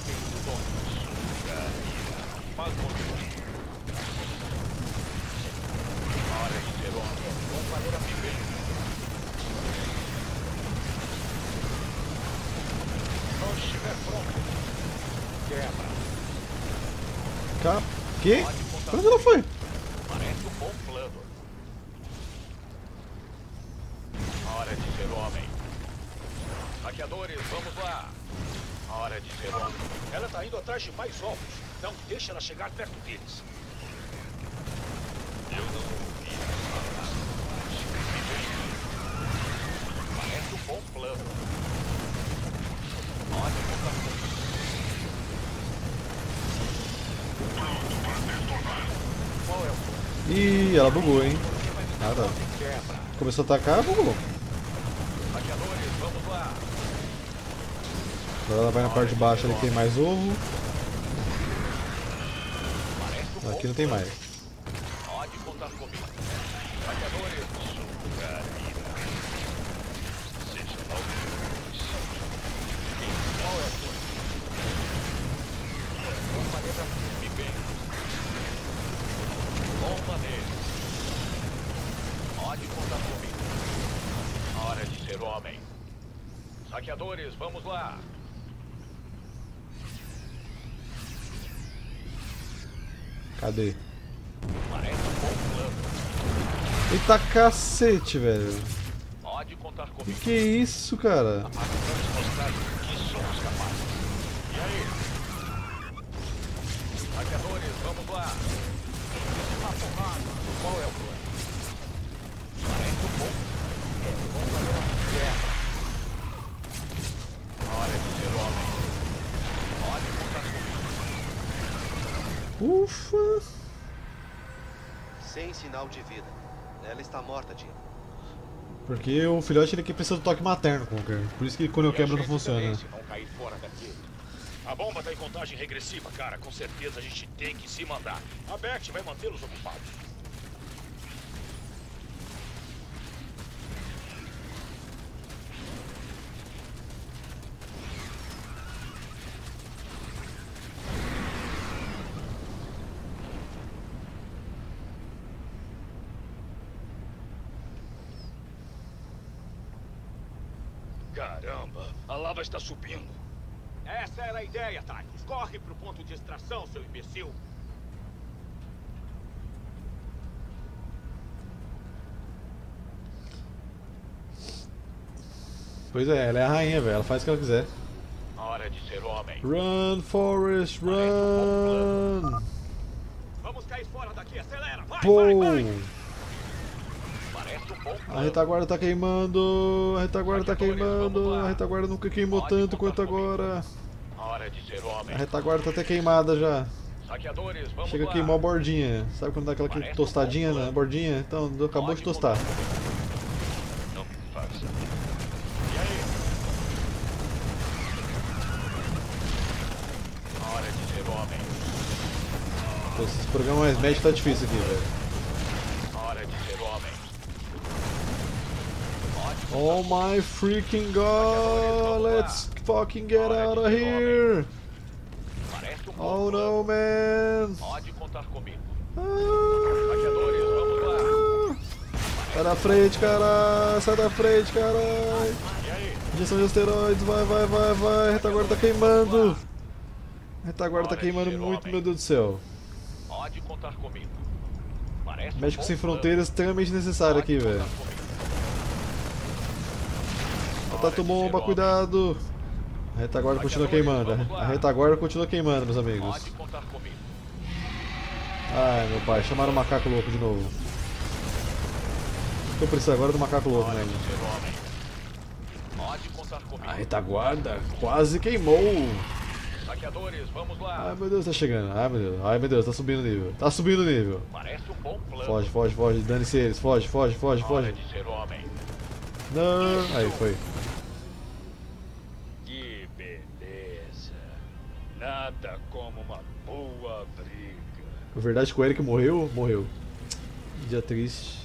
Que? Pra onde ela foi? Parece um bom plano. Hora de ser homem. Saqueadores, vamos lá. Hora de ser homem. Ela tá indo atrás de mais ovos. Não deixa ela chegar perto deles. Eu não ouvi. Parece um bom plano. Ótimo. Ih, ela bugou, hein? Ah, tá. Começou a atacar, bugou. Saqueadores, vamos lá. Agora ela vai na parte de baixo ali que tem mais ovo. Aqui não tem mais. Pode contar comigo. Saqueadores, sugarina. Seja lá o que for. Qual é a sua? Bomba negra, me bem. Bomba nele. Pode contar comigo. Hora de ser homem. Saqueadores, vamos lá. Cadê? Parece um bom plano. Eita cacete, velho. Pode contar comigo. Que é isso, cara? Vamos mostrar do que somos capazes. E aí? Saqueadores, vamos lá. Uma porrada. Qual é o plano? Parece um bom. Vamos fazer uma guerra. Hora de ser homem. Pode contar comigo. Ufa! Sem sinal de vida. Ela está morta, Jim. Porque o filhote ele aqui precisa do toque materno, Conker. Por isso que quando eu quebro não funciona. A bomba tá em contagem regressiva, cara. Com certeza a gente tem que se mandar. A Beth vai mantê-los ocupados. Caramba, a lava está subindo. Essa era a ideia, Takis. Corre pro ponto de extração, seu imbecil. Pois é, ela é a rainha, velho. Ela faz o que ela quiser. Hora de ser homem. Run, Forrest, run! Vamos cair fora daqui, acelera! Vai, Pô! A retaguarda tá queimando! A retaguarda tá queimando! A retaguarda nunca queimou tanto quanto agora! A retaguarda tá até queimada já! Chega a queimar a bordinha! Sabe quando dá aquela tostadinha na bordinha? Então, acabou de tostar! Não faça. Hora de ser homem. Pô, esses programas mais médicos tá difícil aqui, velho. Hora de ser homem. Oh my freaking god! Let's fucking get out of here! Oh no, man! Pode contar comigo. Sai da frente, caralho! Sai da frente, caralho! Injeção de asteroides, vai, vai, vai, vai! A retaguarda tá queimando! A retaguarda tá queimando muito, meu Deus do céu! Pode contar comigo. Médico Sem Fronteiras extremamente necessário aqui, velho. Contato bomba, cuidado! A retaguarda continua queimando. A retaguarda continua queimando, meus amigos. Ai, meu pai, chamaram o macaco louco de novo. Eu preciso agora do macaco louco, né? A retaguarda quase queimou! Ai meu Deus, tá chegando. Ai meu Deus, tá subindo o nível. Tá subindo o nível. Foge, foge, foge. Dane-se eles. Foge, foge, foge, foge. Não. Aí, foi. Que beleza. Nada como uma boa briga. A verdade é que o Eric morreu? Morreu. Dia triste.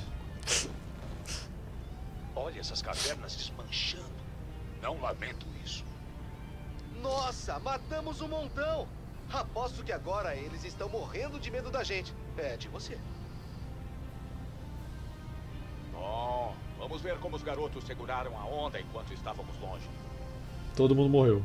Olha essas cavernas desmanchando. Não lamento isso. Nossa, matamos um montão! Aposto que agora eles estão morrendo de medo da gente. É, de você. Bom, vamos ver como os garotos seguraram a onda enquanto estávamos longe. Todo mundo morreu.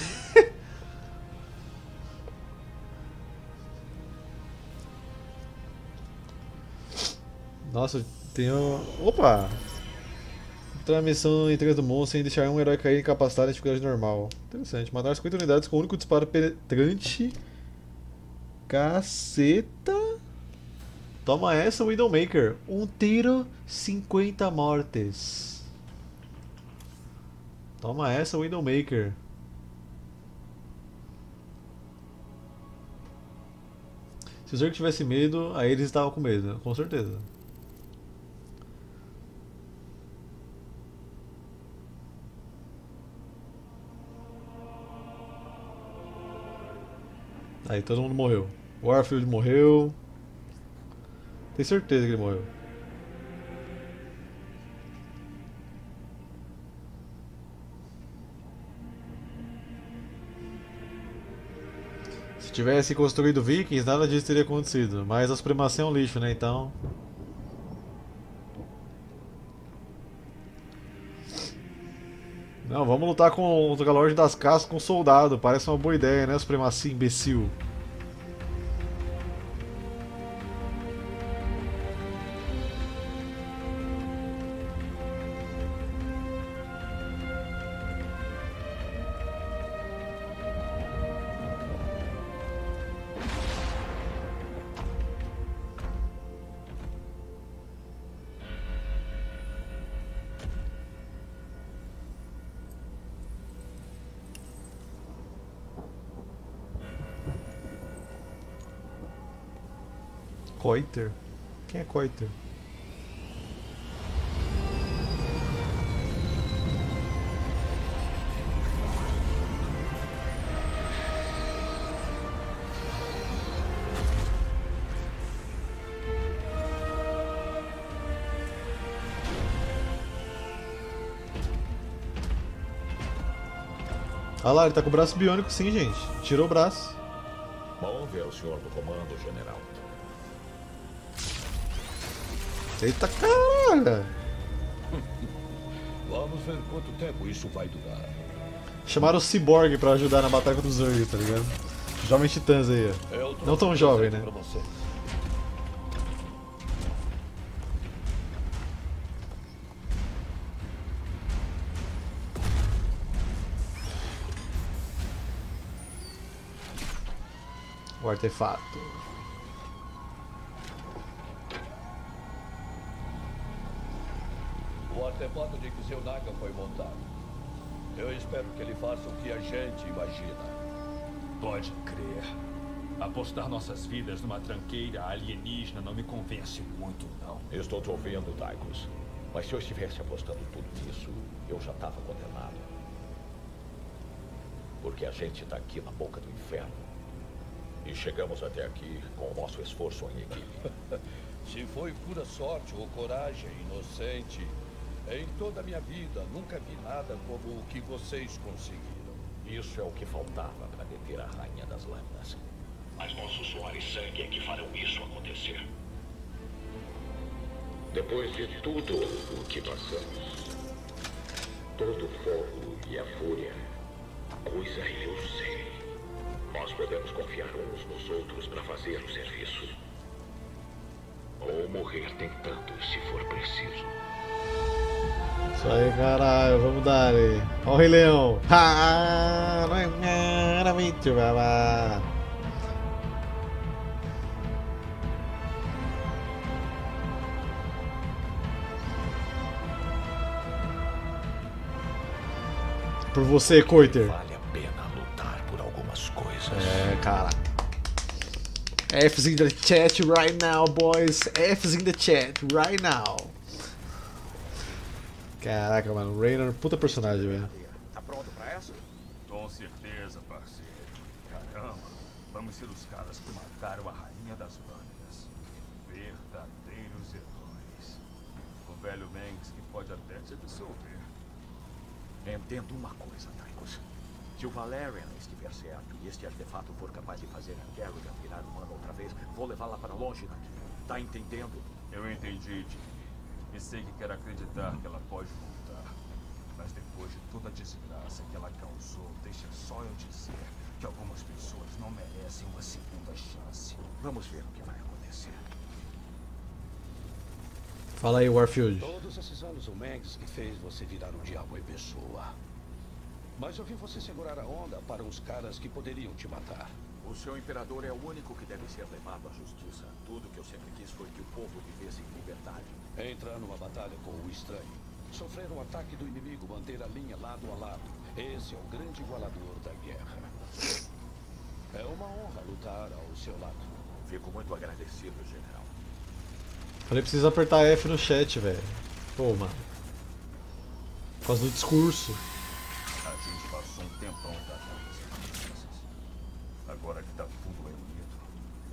Nossa, tem um... Opa! Entrar na missão em 3 do mundo sem deixar um herói cair incapacitado em dificuldade normal. Interessante. Matar 50 unidades com um único disparo penetrante. Caceta! Toma essa, Widowmaker. Um tiro, 50 mortes. Toma essa, Widowmaker. Se o Zerg tivesse medo, aí eles estavam com medo, com certeza. Aí todo mundo morreu. Warfield morreu. Tenho certeza que ele morreu. Se tivesse construído Vikings, nada disso teria acontecido. Mas a supremacia é um lixo, né? Então. Não, vamos lutar com o Lorde das Casas com soldado. Parece uma boa ideia, né? Supremacia imbecil. Coiter? Quem é Coiter? Ah lá, ele tá com o braço biônico sim, gente. Tirou o braço. Bom ver o senhor no comando, general. Eita caralho! Vamos ver quanto tempo isso vai durar. Chamaram o Cyborg pra ajudar na batalha contra os Zerg, tá ligado? Jovens titãs aí, ó. Não tão jovem, né? O artefato. O artefato de Xel'Naga foi montado. Eu espero que ele faça o que a gente imagina. Pode crer. Apostar nossas vidas numa tranqueira alienígena não me convence muito, não. Estou te ouvindo, Tychus. Mas se eu estivesse apostando tudo nisso, eu já estava condenado. Porque a gente está aqui na boca do inferno. E chegamos até aqui com o nosso esforço em equipe. Se foi pura sorte ou coragem inocente, em toda a minha vida nunca vi nada como o que vocês conseguiram. Isso é o que faltava para deter a Rainha das Lâminas. Mas nosso suor e sangue é que farão isso acontecer. Depois de tudo o que passamos, todo o fogo e a fúria, coisa eu sei. Nós podemos confiar uns nos outros para fazer o serviço. Ou morrer tentando, se for preciso. Isso aí, caralho, vamos dar aí. Ó o Rei Leão. Ah, não é mentira, babá. Por você, Coiter. Vale a pena lutar por algumas coisas. É, cara. F's in the chat right now, boys. F's in the chat right now. Caraca, mano. Raynor, puta personagem, velho. Tá pronto pra essa? Com certeza, parceiro. Caramba, vamos ser os caras que mataram a Rainha das Lâminas. Verdadeiros heróis. O velho Manx que pode até te absolver. Entendo uma coisa, Tychus. Se o Valerian estiver certo e este artefato for capaz de fazer a Kerrigan virar humana outra vez, vou levá-la para longe daqui. Tá entendendo? Eu entendi, Jimmy. E sei que quer acreditar que ela pode voltar. Mas depois de toda a desgraça que ela causou, deixa só eu dizer que algumas pessoas não merecem uma segunda chance. Vamos ver o que vai acontecer. Fala aí, Warfield. Todos esses anos o Manx que fez você virar o diabo em pessoa. Mas eu vi você segurar a onda para uns caras que poderiam te matar. O seu imperador é o único que deve ser levado à justiça. Tudo que eu sempre quis foi que o povo vivesse em liberdade. Entrar numa batalha com o estranho, sofrer um ataque do inimigo, manter a linha lado a lado. Esse é o grande igualador da guerra. É uma honra lutar ao seu lado. Fico muito agradecido, general. Falei, precisa apertar F no chat, velho. Pô, mano. Por causa do discurso. A gente passou um tempão tratando essas coisas. Agora que tá tudo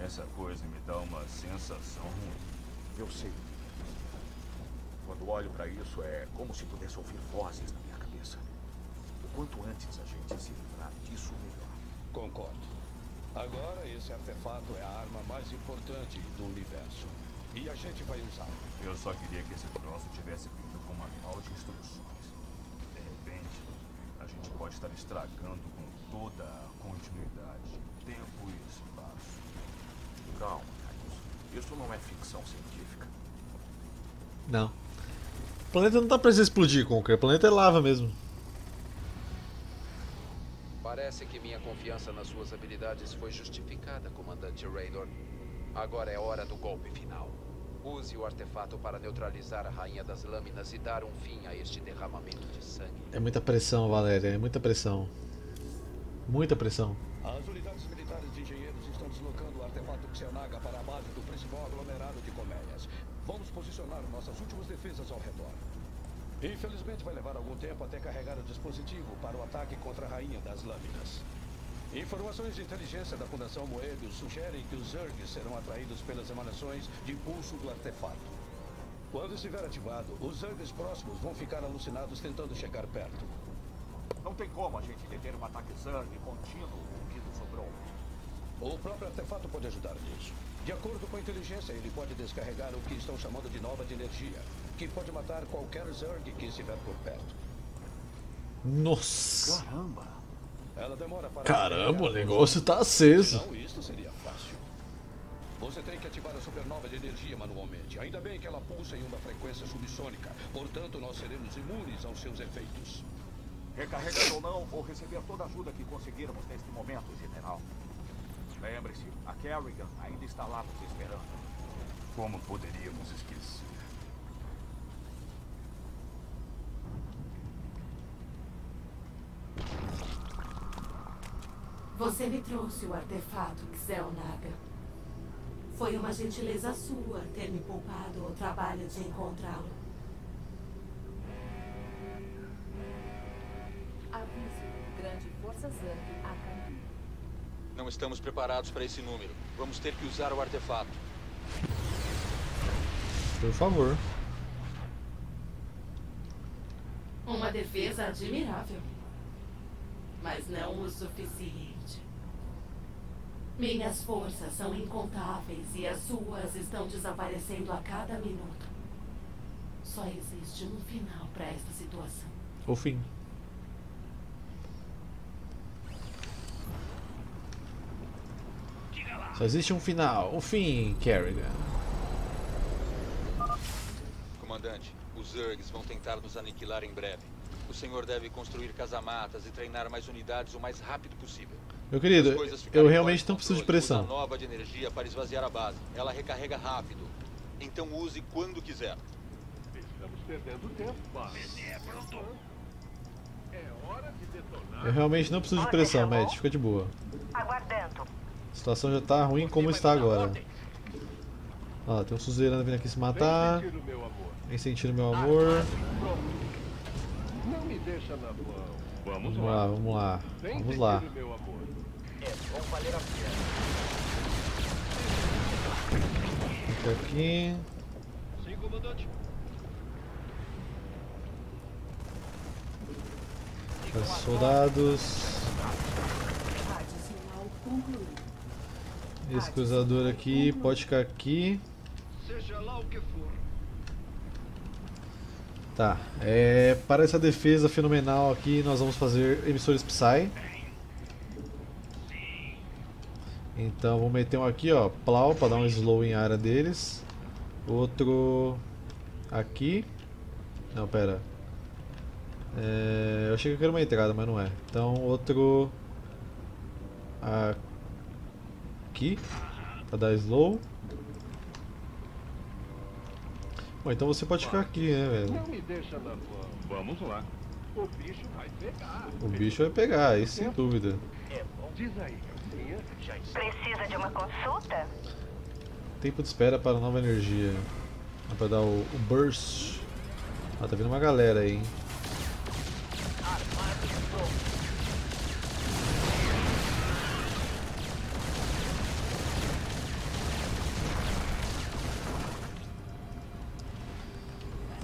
Essa coisa me dá uma sensação ruim. Eu sei. Quando olho pra isso, é como se pudesse ouvir vozes na minha cabeça. O quanto antes a gente se livrar disso, melhor. Concordo. Agora, esse artefato é a arma mais importante do universo. E a gente vai usá-lo. Eu só queria que esse troço tivesse vindo com um manual de instruções. De repente, a gente pode estar estragando com toda a continuidade, tempo e espaço. Calma, Carlos. Isso não é ficção científica. Não. O planeta não tá precisando explodir, Conker. O planeta é lava mesmo. Parece que minha confiança nas suas habilidades foi justificada, comandante Raydor. Agora é hora do golpe final. Use o artefato para neutralizar a Rainha das Lâminas e dar um fim a este derramamento de sangue. É muita pressão, Valéria. É muita pressão. Muita pressão. As unidades militares de engenheiros estão deslocando o artefato Xenaga para a base do principal aglomerado de colmeias. Vamos posicionar nossas últimas defesas ao redor. Infelizmente vai levar algum tempo até carregar o dispositivo para o ataque contra a Rainha das Lâminas. Informações de inteligência da Fundação Moebius sugerem que os Zergs serão atraídos pelas emanações de impulso do artefato. Quando estiver ativado, os Zergs próximos vão ficar alucinados tentando chegar perto. Não tem como a gente deter um ataque Zerg contínuo unido sobrou. O próprio artefato pode ajudar nisso. De acordo com a inteligência, ele pode descarregar o que estão chamando de nova de energia, que pode matar qualquer Zerg que estiver por perto. Nossa! Caramba! Ela demora para... Caramba, o negócio tá aceso. Não, isso seria fácil. Você tem que ativar a supernova de energia manualmente. Ainda bem que ela pulsa em uma frequência subsônica. Portanto, nós seremos imunes aos seus efeitos. Recarregando ou não, vou receber toda a ajuda que conseguirmos neste momento, general. Lembre-se, a Kerrigan ainda está lá nos esperando. Como poderíamos esquecer? Você me trouxe o artefato Xelnaga. Foi uma gentileza sua ter me poupado o trabalho de encontrá-lo. Aviso, grande força Zerg a caminho. Não estamos preparados para esse número. Vamos ter que usar o artefato. Por favor. Uma defesa admirável. Mas não o suficiente. Minhas forças são incontáveis e as suas estão desaparecendo a cada minuto. Só existe um final para esta situação. O fim. Só existe um final. O fim, Kerrigan. Comandante, os Zergs vão tentar nos aniquilar em breve. O senhor deve construir casamatas e treinar mais unidades o mais rápido possível. Meu querido, eu realmente não preciso de pressão. Usa nova de energia para esvaziar a base. Ela recarrega rápido. Então use quando quiser. Estamos perdendo tempo, pronto. É hora de detonar. Eu realmente não preciso de pressão, Matt. Fica de boa. Aguardando. A situação já tá ruim como está agora. Ó, tem um suzerano vindo aqui se matar. Vem sentir o meu amor. Não me deixa na mão. Vamos lá, vamos lá. Vamos lá. Vamos valer a pena. Fica aqui. Sim, comandante. Os soldados. Esse cruzador aqui pode ficar aqui. Seja lá o que for. Tá, para essa defesa fenomenal aqui nós vamos fazer emissores Psy. Então vou meter um aqui, ó, plau, para dar um slow em área deles. Outro aqui. Não, pera. Eu achei que eu queria uma entrada, mas não é. Então outro aqui, para dar slow. Bom, então você pode ficar aqui, né, velho? Não me deixa na mão. Vamos lá. O bicho vai pegar. O bicho vai pegar, isso sem dúvida. Diz aí, Precisa de uma consulta? Tempo de espera para nova energia. Dá pra dar o burst. Ah, tá vindo uma galera aí, hein?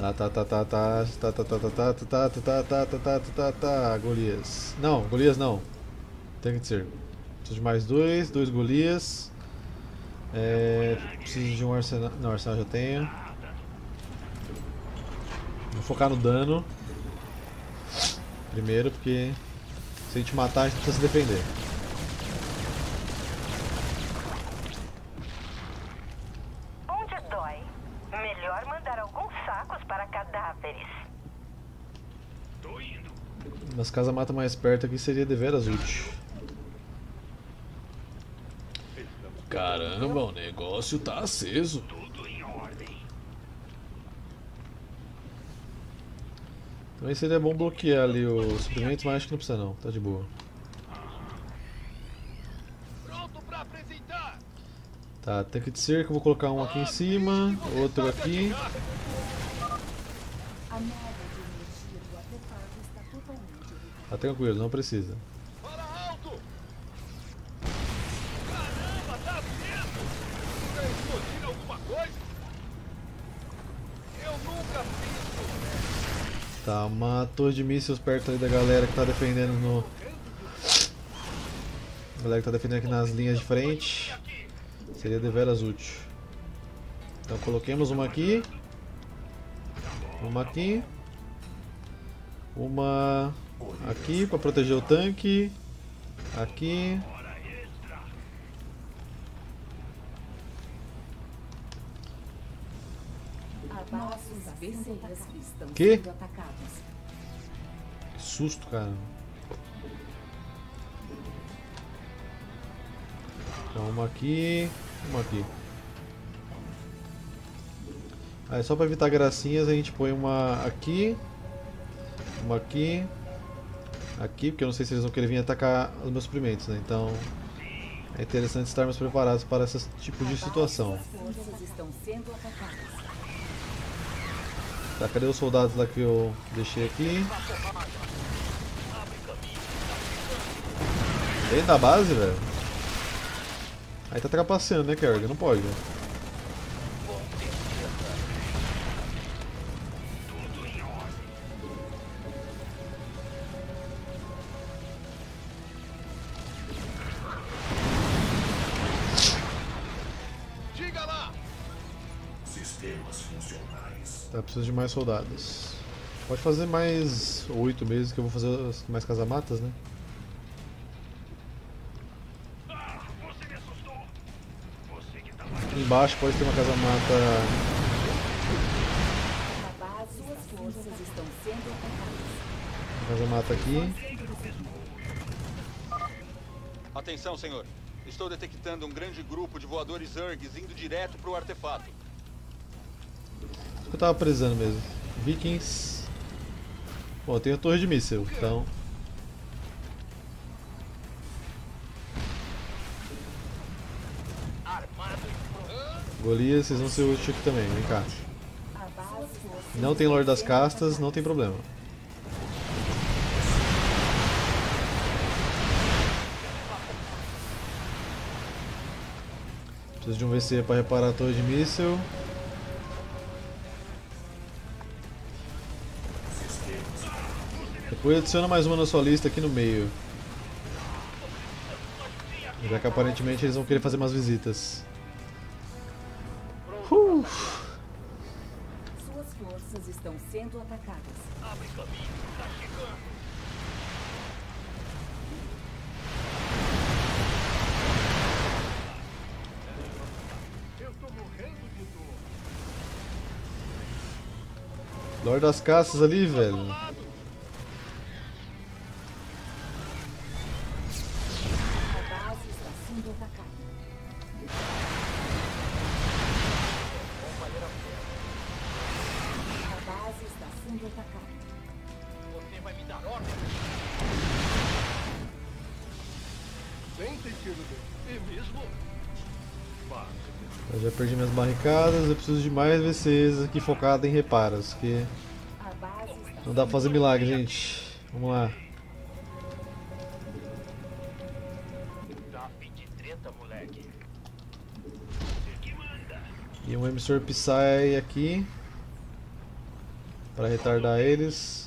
Golias. Não, Golias não. Tem que ser. Preciso de mais dois Golias. Preciso de um arsenal. Não, arsenal já tenho. Vou focar no dano. Primeiro, porque se a gente matar, a gente precisa se defender. Onde dói? Melhor mandar alguns sacos para cadáveres. Tô indo. Nas casas-mata mais perto aqui seria deveras útil. Caramba, o negócio tá aceso. Tudo em ordem. Então aí seria bom bloquear ali os suprimentos, mas acho que não precisa não, tá de boa. Pronto pra apresentar. Tá, tanque de cerco, vou colocar um aqui em cima, outro aqui. A nova de energia do artefato está totalmente irritada. Tá tranquilo, não precisa. Fala alto. Caramba, tá vendo? Vai explodir alguma coisa? Eu nunca fiz isso. Tá, uma torre de mísseis perto ali da galera que tá defendendo no... A galera que tá defendendo aqui nas linhas de frente. Seria deveras útil. Então coloquemos uma aqui. Uma aqui. Uma aqui para proteger o tanque. Aqui. Nossos bezerras estão Que? sendo atacados. Que susto, cara. Então uma aqui. Uma aqui. Aí só para evitar gracinhas a gente põe uma aqui. Uma aqui. Aqui, porque eu não sei se eles vão querer vir atacar os meus suprimentos, né? Então é interessante estarmos preparados para esse tipo de situação. As forças estão sendo atacadas. Tá, cadê os soldados lá que eu deixei aqui? Dentro da base, velho? Aí tá trapaceando, né, Kerrigan? Não pode, né? Diga lá. Sistemas funcionais. Tá, preciso de mais soldados. Pode fazer mais 8 mesmo, que eu vou fazer mais casamatas, né? Você me assustou. Você que tá Aqui embaixo pode ter uma casamata. Na base, suas forças estão sendo atacadas. Uma casamata aqui. Atenção, senhor. Estou detectando um grande grupo de voadores Zergs indo direto pro artefato. Isso que eu tava precisando mesmo. Vikings. Bom, tem a torre de míssil, então. Golias, vocês vão ser úteis aqui também, vem cá. Não tem Lorde das Castas, não tem problema. Preciso de um VC para reparar a torre de míssil. Depois adiciona mais uma na sua lista aqui no meio. Já que aparentemente eles vão querer fazer umas visitas. Suas forças estão sendo atacadas. Abre caminho, tá chegando. Eu tô morrendo de dor. Lorde das Castas ali, velho. A base está sendo atacada. A base está sendo atacada. Você vai me dar ordem? Bem entendido, meu. E mesmo? Eu já perdi minhas barricadas, eu preciso de mais VCs aqui focado em reparos, que A base está não dá pra fazer milagre, gente. Vamos lá. Tá a fim de treta, moleque. E um emissor Psy aqui. Para retardar eles.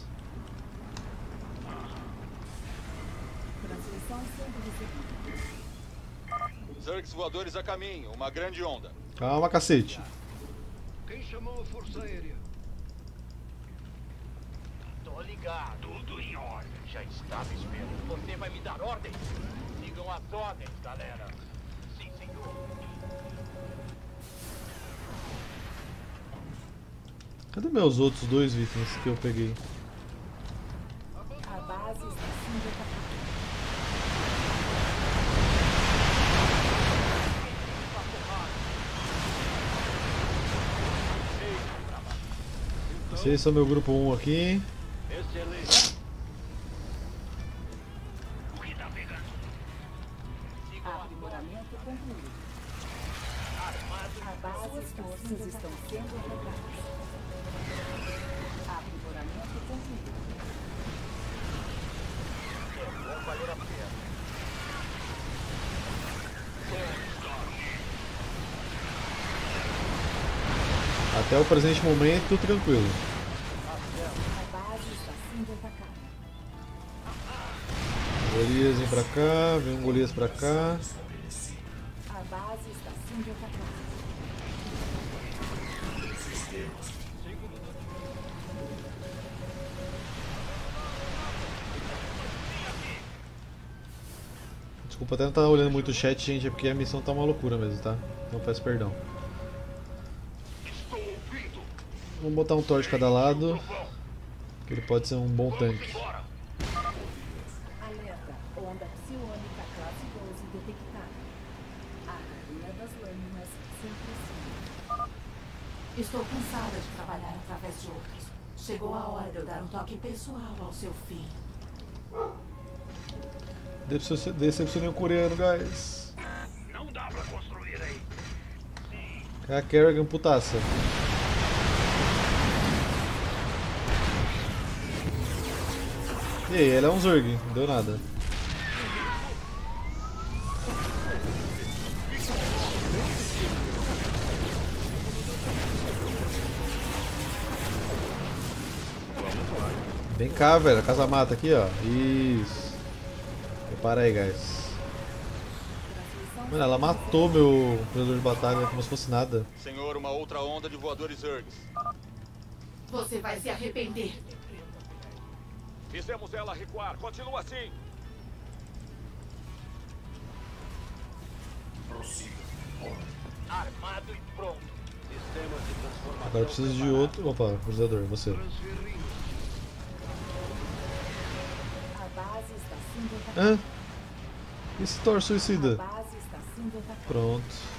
Zergs voadores a caminho, uma grande onda. Calma, cacete. Quem chamou a Força Aérea? Tô ligado. Tudo em ordem. Já estava esperando. Você vai me dar ordem? Sigam as ordens, galera. Sim, senhor. Cadê meus outros 2 itens que eu peguei? A base está sendo atacada. Vocês são meu grupo 1 aqui. Excelente. O que tá pegando? Aprimoramento concluído. A base e forças estão sendo atacadas. Aprimoramento concluído. Vão valer a pena. Até o presente momento, tranquilo. A base está sendo atacada. Golias vem pra cá, vem um Golias pra cá. A base está sendo atacada. Desculpa até não estar olhando muito o chat, gente, é porque a missão tá uma loucura mesmo, tá? Então peço perdão. Vamos botar um Thor de cada lado, que ele pode ser um bom tanque. Alerta, onda psionica classe 12 detectada. A rainha das lâminas se aproxima. Estou cansada de trabalhar através de outros. Chegou a hora de eu dar um toque pessoal ao seu filho. Decepcionei o coreano, guys. Não dá pra construir aí. É a Kerrigan putaça. E aí, ele é um Zerg, não deu nada. Vem cá, velho, a casa mata aqui, ó. Isso. Repara aí, guys. Mano, ela matou meu operador de batalha como se fosse nada. Senhor, uma outra onda de voadores Zergs. Você vai se arrepender. Fizemos ela recuar. Continua assim. Armado e pronto. Sistemas de transformação. Agora eu preciso de outro. Opa, cruzador, você. A base está sendo atacada. Hã? Esse Thor suicida. A base está sendo atacada. Pronto.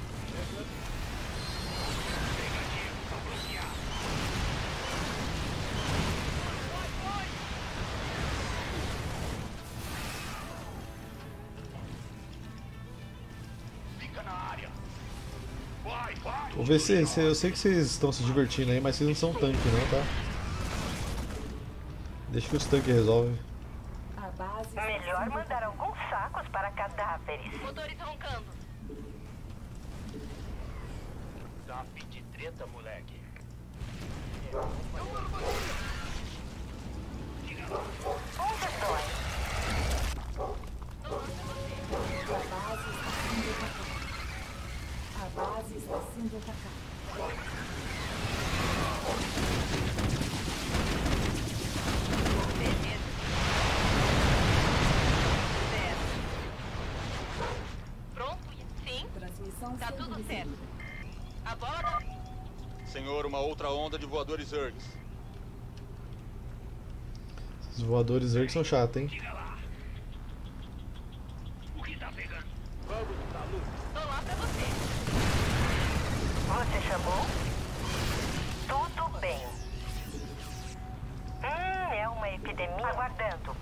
Ô VC, eu sei que vocês estão se divertindo aí, mas vocês não são tanque não, tá? Deixa que os tanques resolvem. Melhor mandar alguns sacos para cadáveres. Motores roncando. Tá fim de treta, moleque. Onde dói? A base está sendo atacada. Pronto? Sim? Transmissão Tá sendo tudo recebida. certo. A borda? Senhor, uma outra onda de voadores Zergs. Esses voadores Zerg são chatos, hein? O que tá pegando? Vamos pra luta. Tô lá pra você. Você chamou? Tudo bem. É uma epidemia. Aguardando.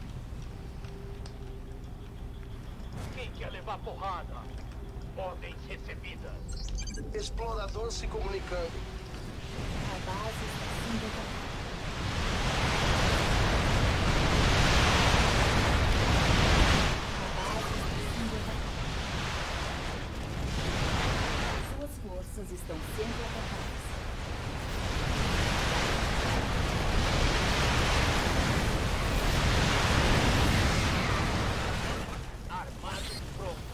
Quem quer levar porrada? Ordens recebidas. Explorador se comunicando. A base está sendo atacada. Suas forças estão sendo atacadas.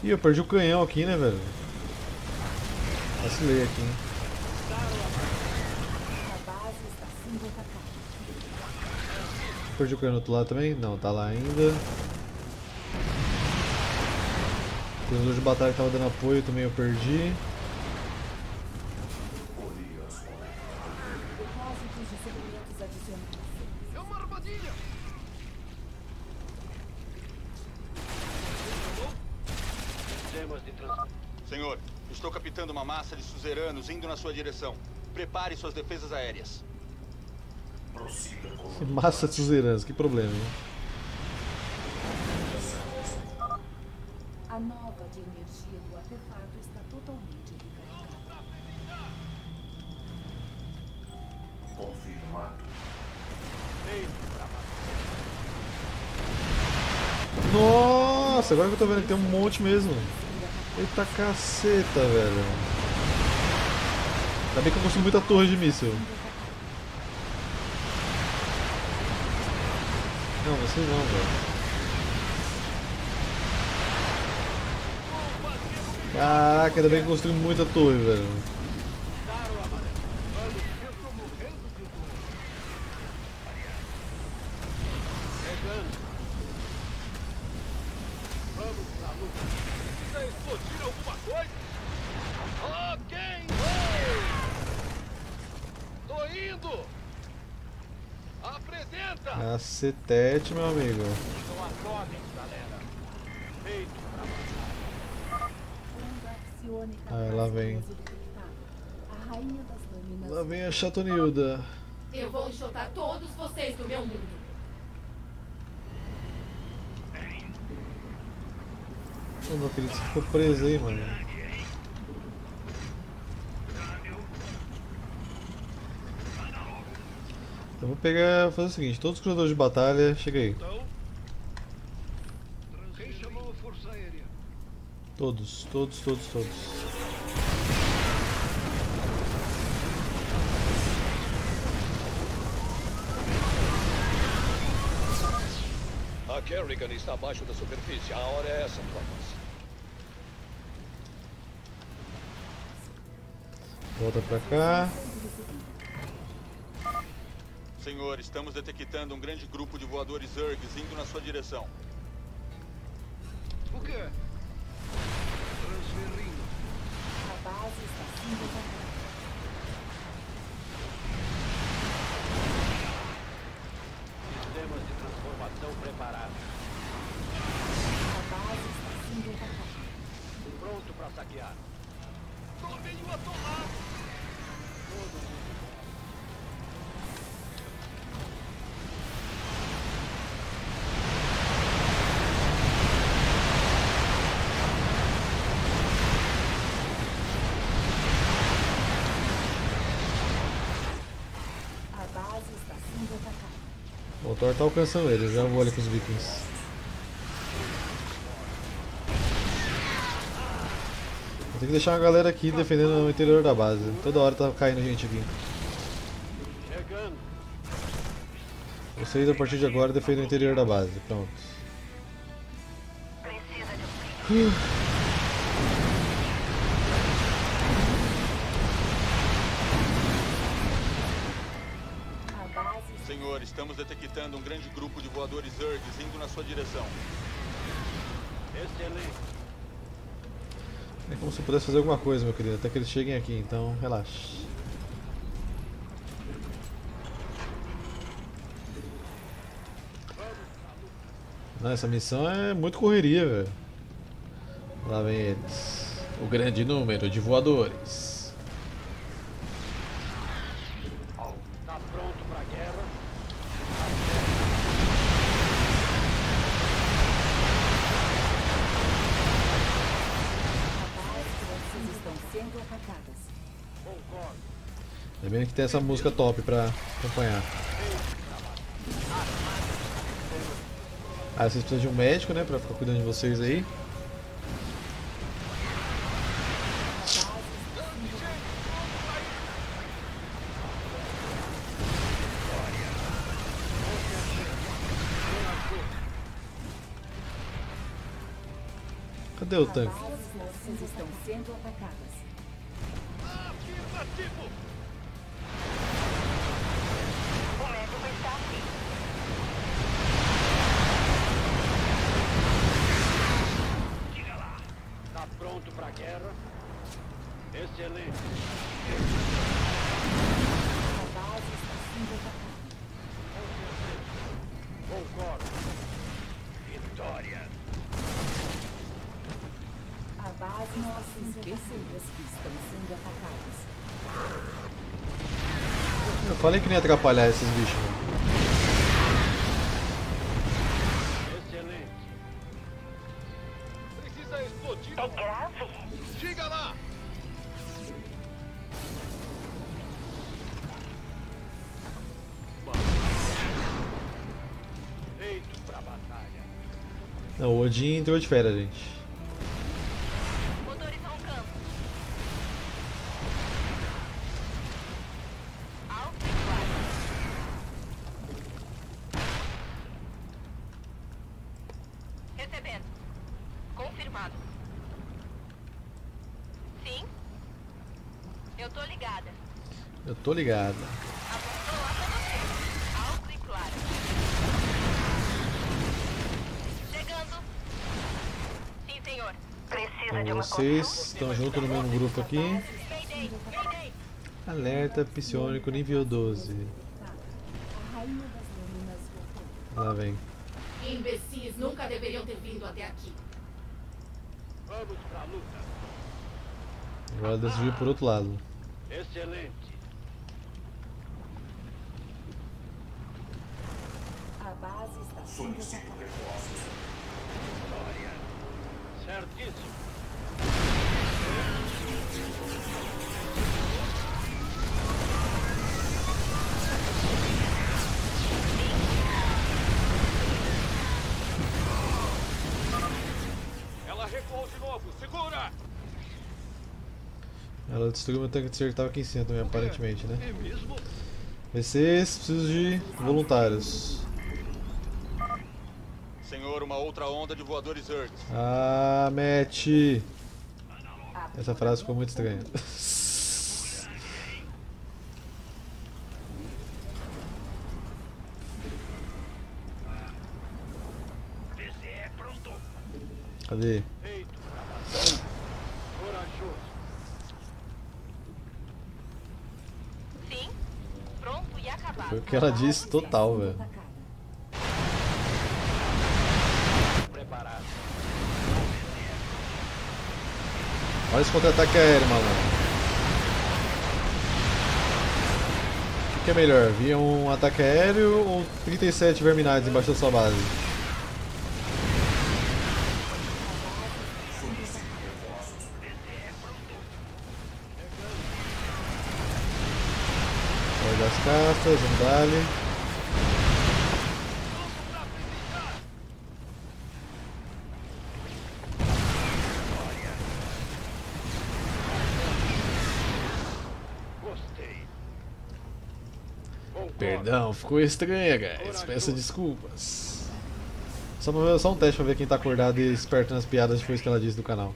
Ih, eu perdi o canhão aqui, né, velho? Vacilei aqui, hein? Perdi o canhão do outro lado também? Não, tá lá ainda. O treinador de batalha que tava dando apoio também eu perdi. É uma armadilha! Senhor, estou captando uma massa de suzeranos indo na sua direção. Prepare suas defesas aéreas. Massa de suzeranos, que problema, hein? A nova de energia do artefato está totalmente recarregada. Confirmado. Nossa, agora que eu tô vendo que tem um monte mesmo. Eita caceta, velho. Ainda bem que eu construí muita torre de míssil. Não, você não, velho. Caraca, ainda bem que eu construí muita torre, velho. Cacetete, meu amigo. Ah, lá vem. Lá vem a Chatonilda. Eu vou enxotar todos vocês do meu mundo. Oh, meu querido, você ficou preso aí, mano. Eu vou pegar, fazer o seguinte, todos os cruzadores de batalha, chega aí. Quem chamou a Força Aérea? Todos. A Kerrigan está abaixo da superfície. A hora é essa, tropas. Volta pra cá. Senhor, estamos detectando um grande grupo de voadores Zergs indo na sua direção. O quê? Transferrindo. A base está sendo atacada. Sistemas de transformação preparados. A base está sendo atacada. Pronto para saquear. Tô meio atolado. Todo mundo. O Thor tá alcançando ele, eu já vou ali com os vikings. Vou ter que deixar uma galera aqui defendendo o interior da base. Toda hora tá caindo gente aqui. Vocês a partir de agora defendem o interior da base. Pronto. Senhor, estamos detectando um grande grupo de voadores Zergs indo na sua direção. Excelente. É como se eu pudesse fazer alguma coisa, meu querido, até que eles cheguem aqui, então relaxe. Não, essa missão é muito correria, velho. Lá vem eles. O grande número de voadores. Tá pronto pra guerra? As estão sendo atacadas. Concordo. É bem que tem essa música top pra acompanhar. Ah, vocês precisam de um médico, né, pra ficar cuidando de vocês aí. Cadê o tanque? As forças estão sendo atacadas. Afirmativo! O médico está aqui. Diga lá. Tá pronto pra guerra? Excelente. A base está sendo atacada. Concordo. Vitória. A base nossas pessoas que estão sendo atacadas. Eu falei que não ia atrapalhar esses bichos. Excelente. Precisa explodir. É grave? Diga lá. Feito pra batalha. Não, o Odin entrou de férias, gente. Motores roncando. Alto e claro. Recebendo. Confirmado. Sim. Eu tô ligada. Eu tô ligado. Apontou lá pra você. Alto e claro. Chegando. Sim, senhor. Precisa Então, vocês estão juntos no mesmo grupo aqui. Mayday, mayday. Alerta psionico nível 12. A rainha das lâminas voltou. Lá vem. Imbecis nunca deveriam ter vindo até aqui. Vamos pra luta. Agora decidiu por outro lado. Excelente. A base está sendo atacada. Vitória. Certíssimo. Ela recuou de novo. Segura! Ela destruiu meu tanque de cerco que tava aqui em cima também, aparentemente, né? É mesmo? Vocês precisam de voluntários. Senhor, uma outra onda de voadores Zergs. Ah, Matt! Essa frase ficou muito estranha. PCE pronto. Cadê? Feito pra batalha. Corajoso. Sim. Pronto e acabado. Foi o que ela disse total, velho. Preparado. Olha esse contra-ataque aéreo, malandro. O que é melhor? Vir um ataque aéreo ou 37 verminades embaixo da sua base? Sai das castas, vamos dar-lhe. Gostei. Perdão, ficou estranha, guys. Peço desculpas. Só um teste pra ver quem tá acordado e esperto nas piadas depois que ela disse do canal.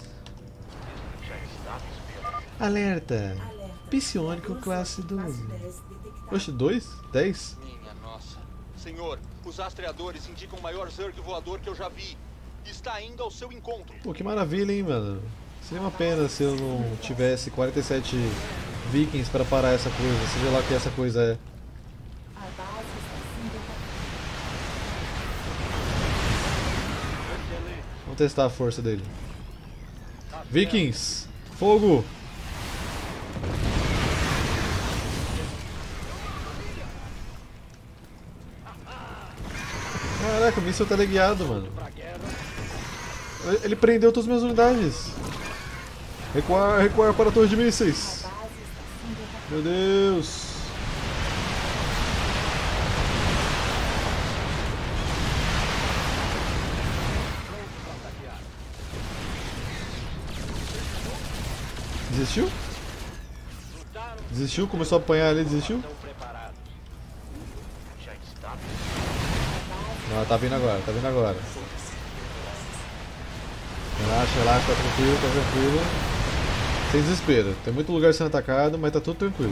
Alerta! Psionico classe 12. Oxe, 2? 10? Minha nossa. Senhor, os rastreadores indicam o maior Zerg voador que eu já vi. Está indo ao seu encontro. Pô, que maravilha, hein, mano. Seria uma pena se eu não tivesse 47 vikings pra parar essa coisa, seja lá o que essa coisa é. A base está sendo atacada. Vamos testar a força dele. Vikings! Fogo! Caraca, o míssil tá teleguiado, mano. Ele prendeu todas as minhas unidades. Recuar, recuar para a torre de mísseis. Meu Deus. Desistiu? Desistiu? Começou a apanhar ali, desistiu? Não, tá vindo agora, tá vindo agora. Relaxa, relaxa, tá tranquilo, tá tranquilo. Sem desespero. Tem muito lugar sendo atacado, mas tá tudo tranquilo.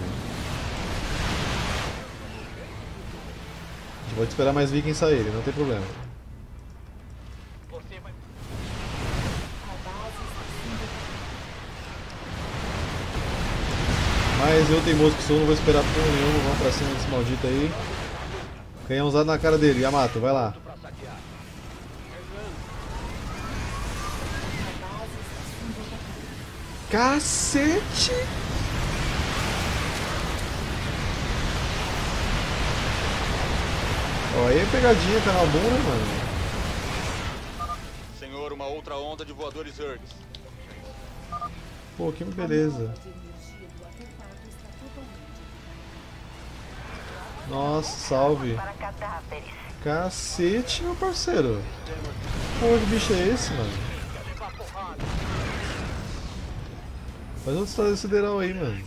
A gente pode esperar mais vikings saírem, não tem problema. Mas eu, teimoso que sou, não vou esperar por nenhum. Vamos pra cima desse maldito aí. Canhãozado na cara dele, Yamato, vai lá. Cacete! Ó, aí é pegadinha, canal bom, né, mano? Senhor, uma outra onda de voadores Zergs. Pô, que beleza. Nossa, salve. Cacete, meu parceiro. Pô, que bicho é esse, mano? Faz outro estado sideral aí, mano.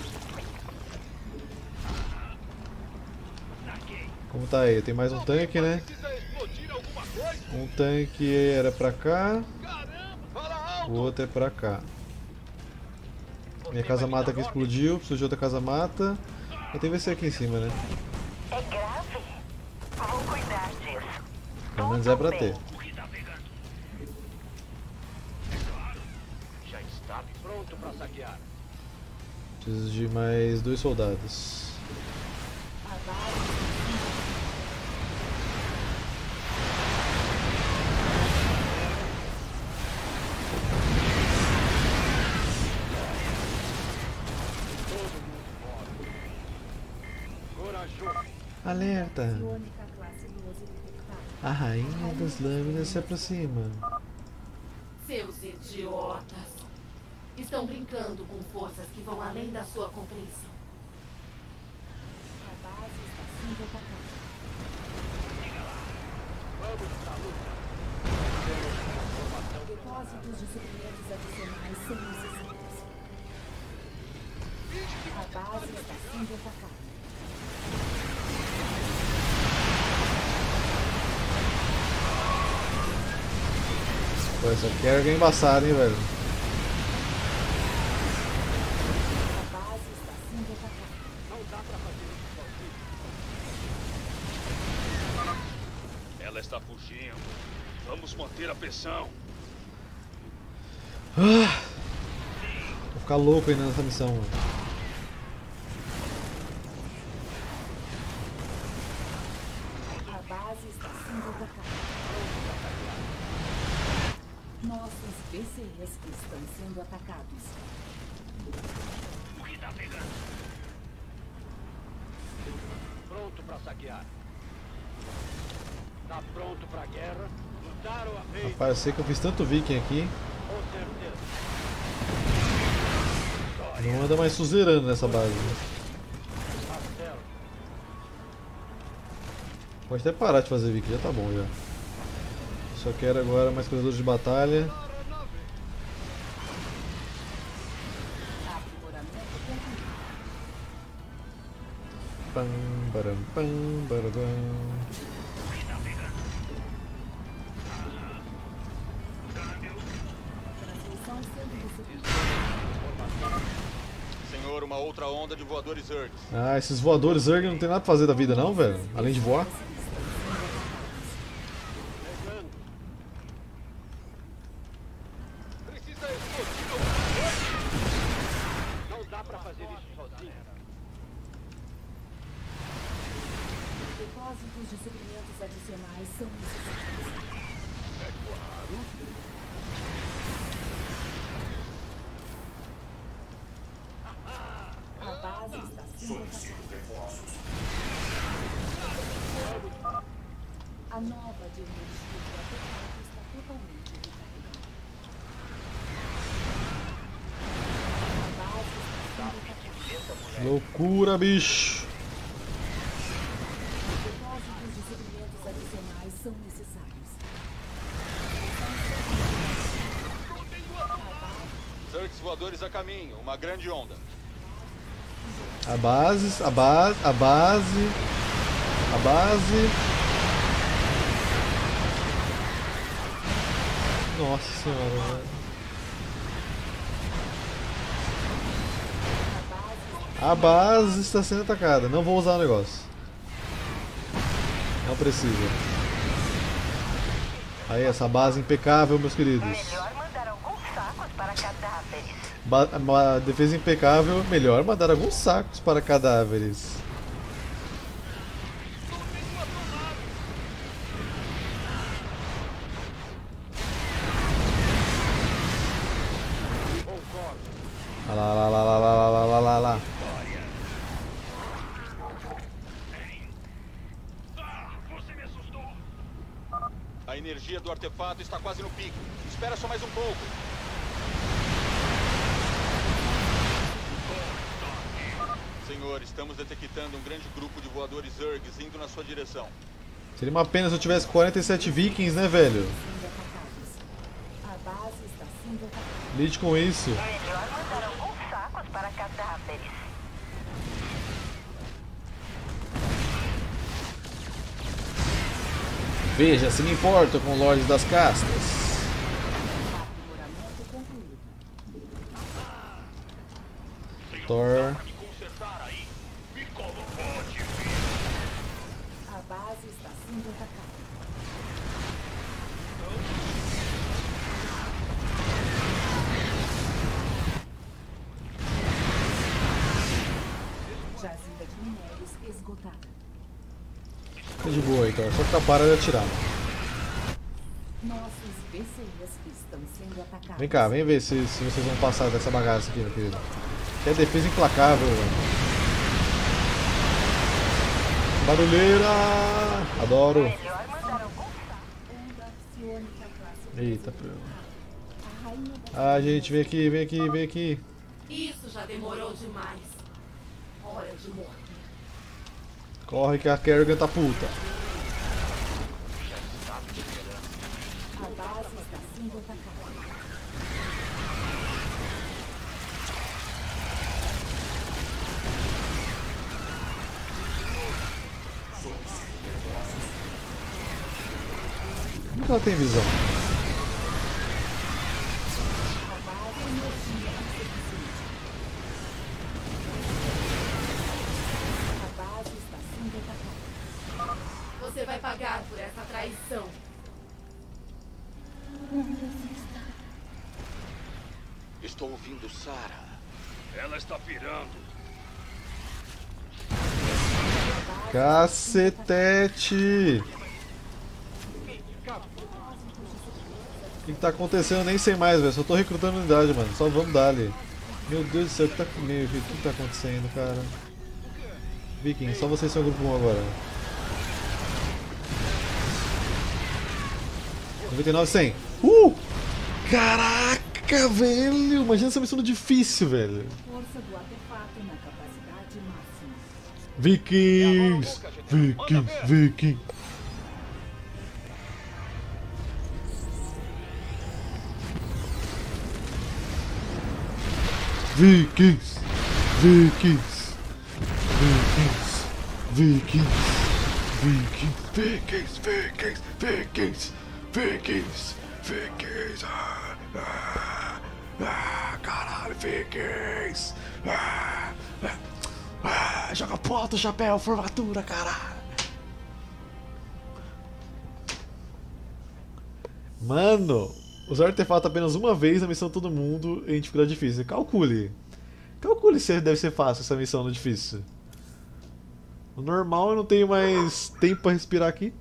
Como tá aí? Tem mais um tanque, né? Um tanque era pra cá. O outro é pra cá. Minha casa-mata aqui explodiu. Preciso de outra casa-mata. Eu tenho que ver se é aqui em cima, né? É grave? Vou cuidar disso. Pelo menos é pra ter. Já está pronto para saquear. Preciso de mais 2 soldados. Alerta! A rainha das lâminas se aproxima. Seus idiotas! Estão brincando com forças que vão além da sua compreensão. A base está sendo atacada. Vamos para a luta. Depósitos de suprimentos adicionais são necessários. A base está sendo atacada. Pô, essa aqui é alguém embaçado, hein, velho. A base está sendo atacada. Não dá para fazer isso sozinho. Ela está fugindo. Vamos manter a pressão. Vou ficar louco ainda nessa missão, mano. A base está sendo atacada. Nossos PCs estão sendo atacados. O que está pegando? Pronto para saquear. Está pronto para a guerra? Lutaram a vez. Rapaz, eu sei que eu fiz tanto viking aqui. Com certeza. Não anda mais suzerando nessa base. Pode até parar de fazer viking, já tá bom já. Só quero agora mais corredores de batalha. Pam, baram, pam, barabam. Senhor, uma outra onda de voadores Zergs. Ah, esses voadores Zerg não tem nada pra fazer da vida não, velho? Além de voar. Não dá para fazer isso sozinho. Depósitos de suprimentos adicionais são necessários. É claro. A base está sendo atacada. A nova de energia do artefato está totalmente recarregada. A base está sendo atacada. Loucura, bicho. Depósitos de suprimentos adicionais são necessários. Zergs voadores a caminho, uma grande onda. A base. Nossa senhora, velho. A base está sendo atacada. Não vou usar o negócio. Não precisa. Aí, essa base impecável, meus queridos. Melhor mandar alguns sacos para cadáveres. Uma defesa impecável. Melhor mandar alguns sacos para cadáveres. Lá. A energia do artefato está quase no pico. Espera só mais um pouco. Senhor, estamos detectando um grande grupo de voadores Zergs indo na sua direção. Seria uma pena se eu tivesse 47 vikings, né, velho? Lide com isso. Melhor mandar alguns sacos para cadáveres. Veja, se me importo com lords das castas. Thor. A base está sendo atacada. Jazida de minérios esgotada. Fica de boa aí, Thor. Só ficar para de atirar. Nossos BCs estão sendo atacados. Vem cá, vem ver se vocês vão passar dessa bagaça aqui, meu querido. Que é defesa implacável, velho. Barulheira! Adoro! Eita, ah, gente, vem aqui, vem aqui, vem aqui. Isso já demorou demais. Hora de morrer. Corre que a Kerrigan tá puta. A base está sendo atacada. Como que ela tem visão? Você vai pagar por essa traição. Estou ouvindo Sarah. Ela está pirando. Cacetete! O que tá acontecendo? Eu nem sei mais, velho. Só tô recrutando unidade, mano. Só vamos dar ali. Meu Deus do céu, o que tá comigo? O que tá acontecendo, cara? Viking, só vocês são o grupo 1 agora. 99, 100. Caraca, velho! Imagina essa missão difícil, velho. Força do artefato na capacidade máxima. Vikings! Vikings! Vikings! Vikings! Vikings! Vikings! Vikings! Vikings! Vikings! Vikings! Vikings! Vikings! Vikings! Caralho, Vikings! Joga ponto, chapéu, formatura, caralho! Mano, usar artefato apenas uma vez na missão todo mundo em dificuldade difícil. Calcule. Calcule se deve ser fácil essa missão no difícil. No normal eu não tenho mais tempo pra respirar aqui.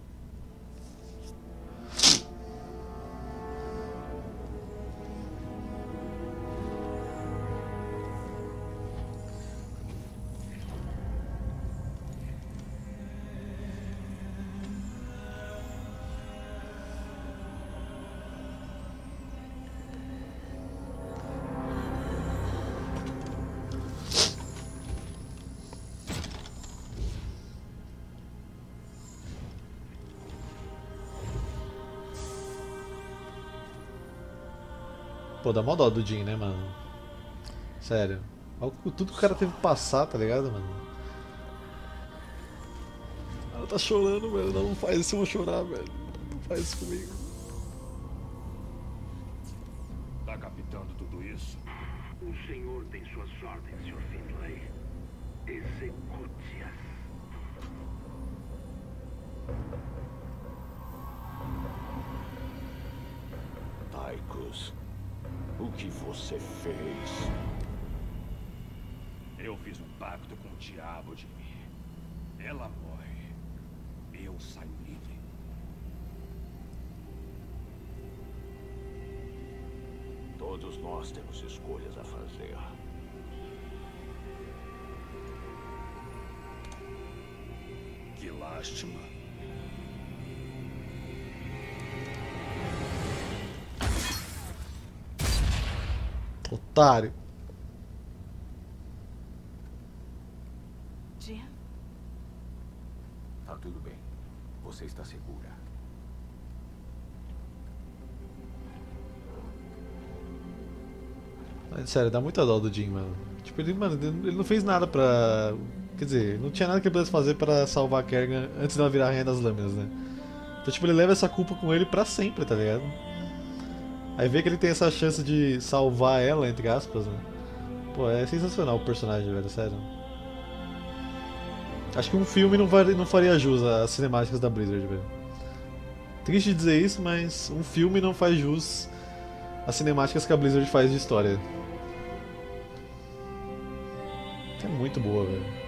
Pô, dá mó dó do Jin, né, mano? Sério. Olha tudo que o cara teve que passar, tá ligado, mano? Ela tá chorando, velho. Não faz isso, eu vou chorar, velho. Não faz isso comigo. isso? O senhor tem suas ordens, Sr. Findlay. Execute-as. Tychus, o que você fez? Eu fiz um pacto com o diabo, Jimmy. Ela morre. Eu saio livre. Todos nós temos escolhas a fazer. Que lástima. Otário. Jim? Tá tudo bem. Você está segura. Sério, dá muita dó do Jim, mano. Tipo, ele não fez nada pra... Quer dizer, não tinha nada que ele pudesse fazer pra salvar a Kerrigan antes dela virar a Rainha das Lâminas, né? Então, tipo, ele leva essa culpa com ele pra sempre, tá ligado? Aí vê que ele tem essa chance de salvar ela, entre aspas, né? Pô, é sensacional o personagem, velho, sério. Acho que um filme não faria jus às cinemáticas da Blizzard, velho. Triste dizer isso, mas um filme não faz jus às cinemáticas que a Blizzard faz de história. Que é muito boa, velho.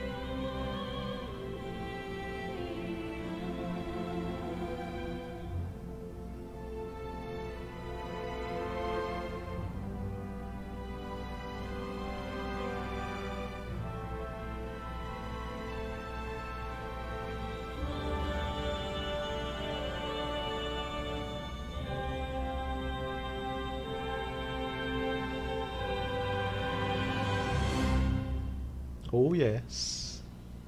Oh yes.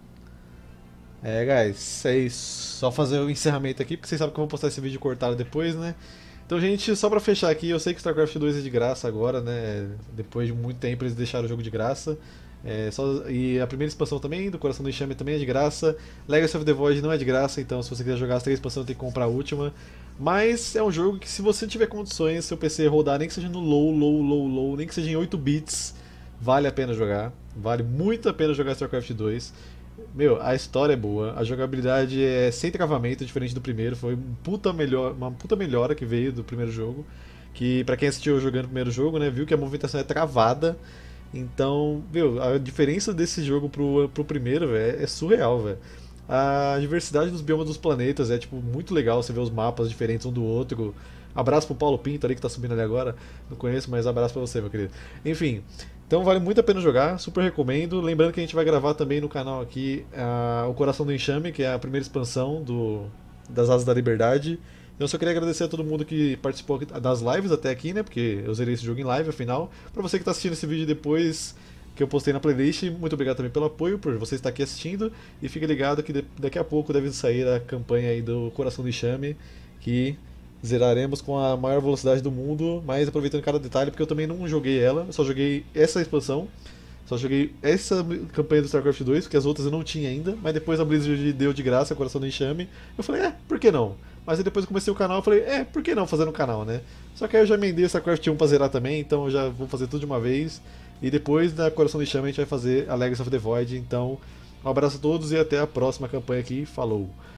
Guys, é isso. Só fazer o encerramento aqui, porque vocês sabem que eu vou postar esse vídeo cortado depois, né? Então, gente, só pra fechar aqui, eu sei que StarCraft 2 é de graça agora, né? Depois de muito tempo eles deixaram o jogo de graça. E a primeira expansão também, do Coração do Enxame, também é de graça. Legacy of the Void não é de graça, então se você quiser jogar as 3 expansões tem que comprar a última. Mas é um jogo que, se você tiver condições, seu PC rodar, nem que seja no low, nem que seja em 8 bits, vale a pena jogar. Vale muito a pena jogar StarCraft 2. Meu, a história é boa, a jogabilidade é sem travamento, diferente do primeiro. Foi uma puta melhora que veio do primeiro jogo. Que pra quem assistiu jogando o primeiro jogo, né, viu que a movimentação é travada. Então, meu, a diferença desse jogo pro primeiro, véio, é surreal, velho. A diversidade dos biomas dos planetas é tipo muito legal, você vê os mapas diferentes um do outro. Abraço pro Paulo Pinto ali que tá subindo ali agora. Não conheço, mas abraço pra você, meu querido. Enfim, então vale muito a pena jogar, super recomendo. Lembrando que a gente vai gravar também no canal aqui o Coração do Enxame, que é a primeira expansão das Asas da Liberdade. Então eu só queria agradecer a todo mundo que participou das lives até aqui, né? Porque eu zerei esse jogo em live, afinal. Pra você que tá assistindo esse vídeo depois que eu postei na playlist, muito obrigado também pelo apoio, por você estar aqui assistindo. E fique ligado que daqui a pouco deve sair a campanha aí do Coração do Enxame, que zeraremos com a maior velocidade do mundo, mas aproveitando cada detalhe, porque eu também não joguei ela, eu só joguei essa expansão, só joguei essa campanha do StarCraft 2, porque as outras eu não tinha ainda, mas depois a Blizzard deu de graça Coração do Enxame, eu falei, por que não? Mas aí depois eu comecei o canal, eu falei, por que não fazer no canal, né? Só que aí eu já emendei o StarCraft 1 pra zerar também, então eu já vou fazer tudo de uma vez, e depois da Coração do Enxame a gente vai fazer a Legacy of the Void, então um abraço a todos e até a próxima campanha aqui, falou!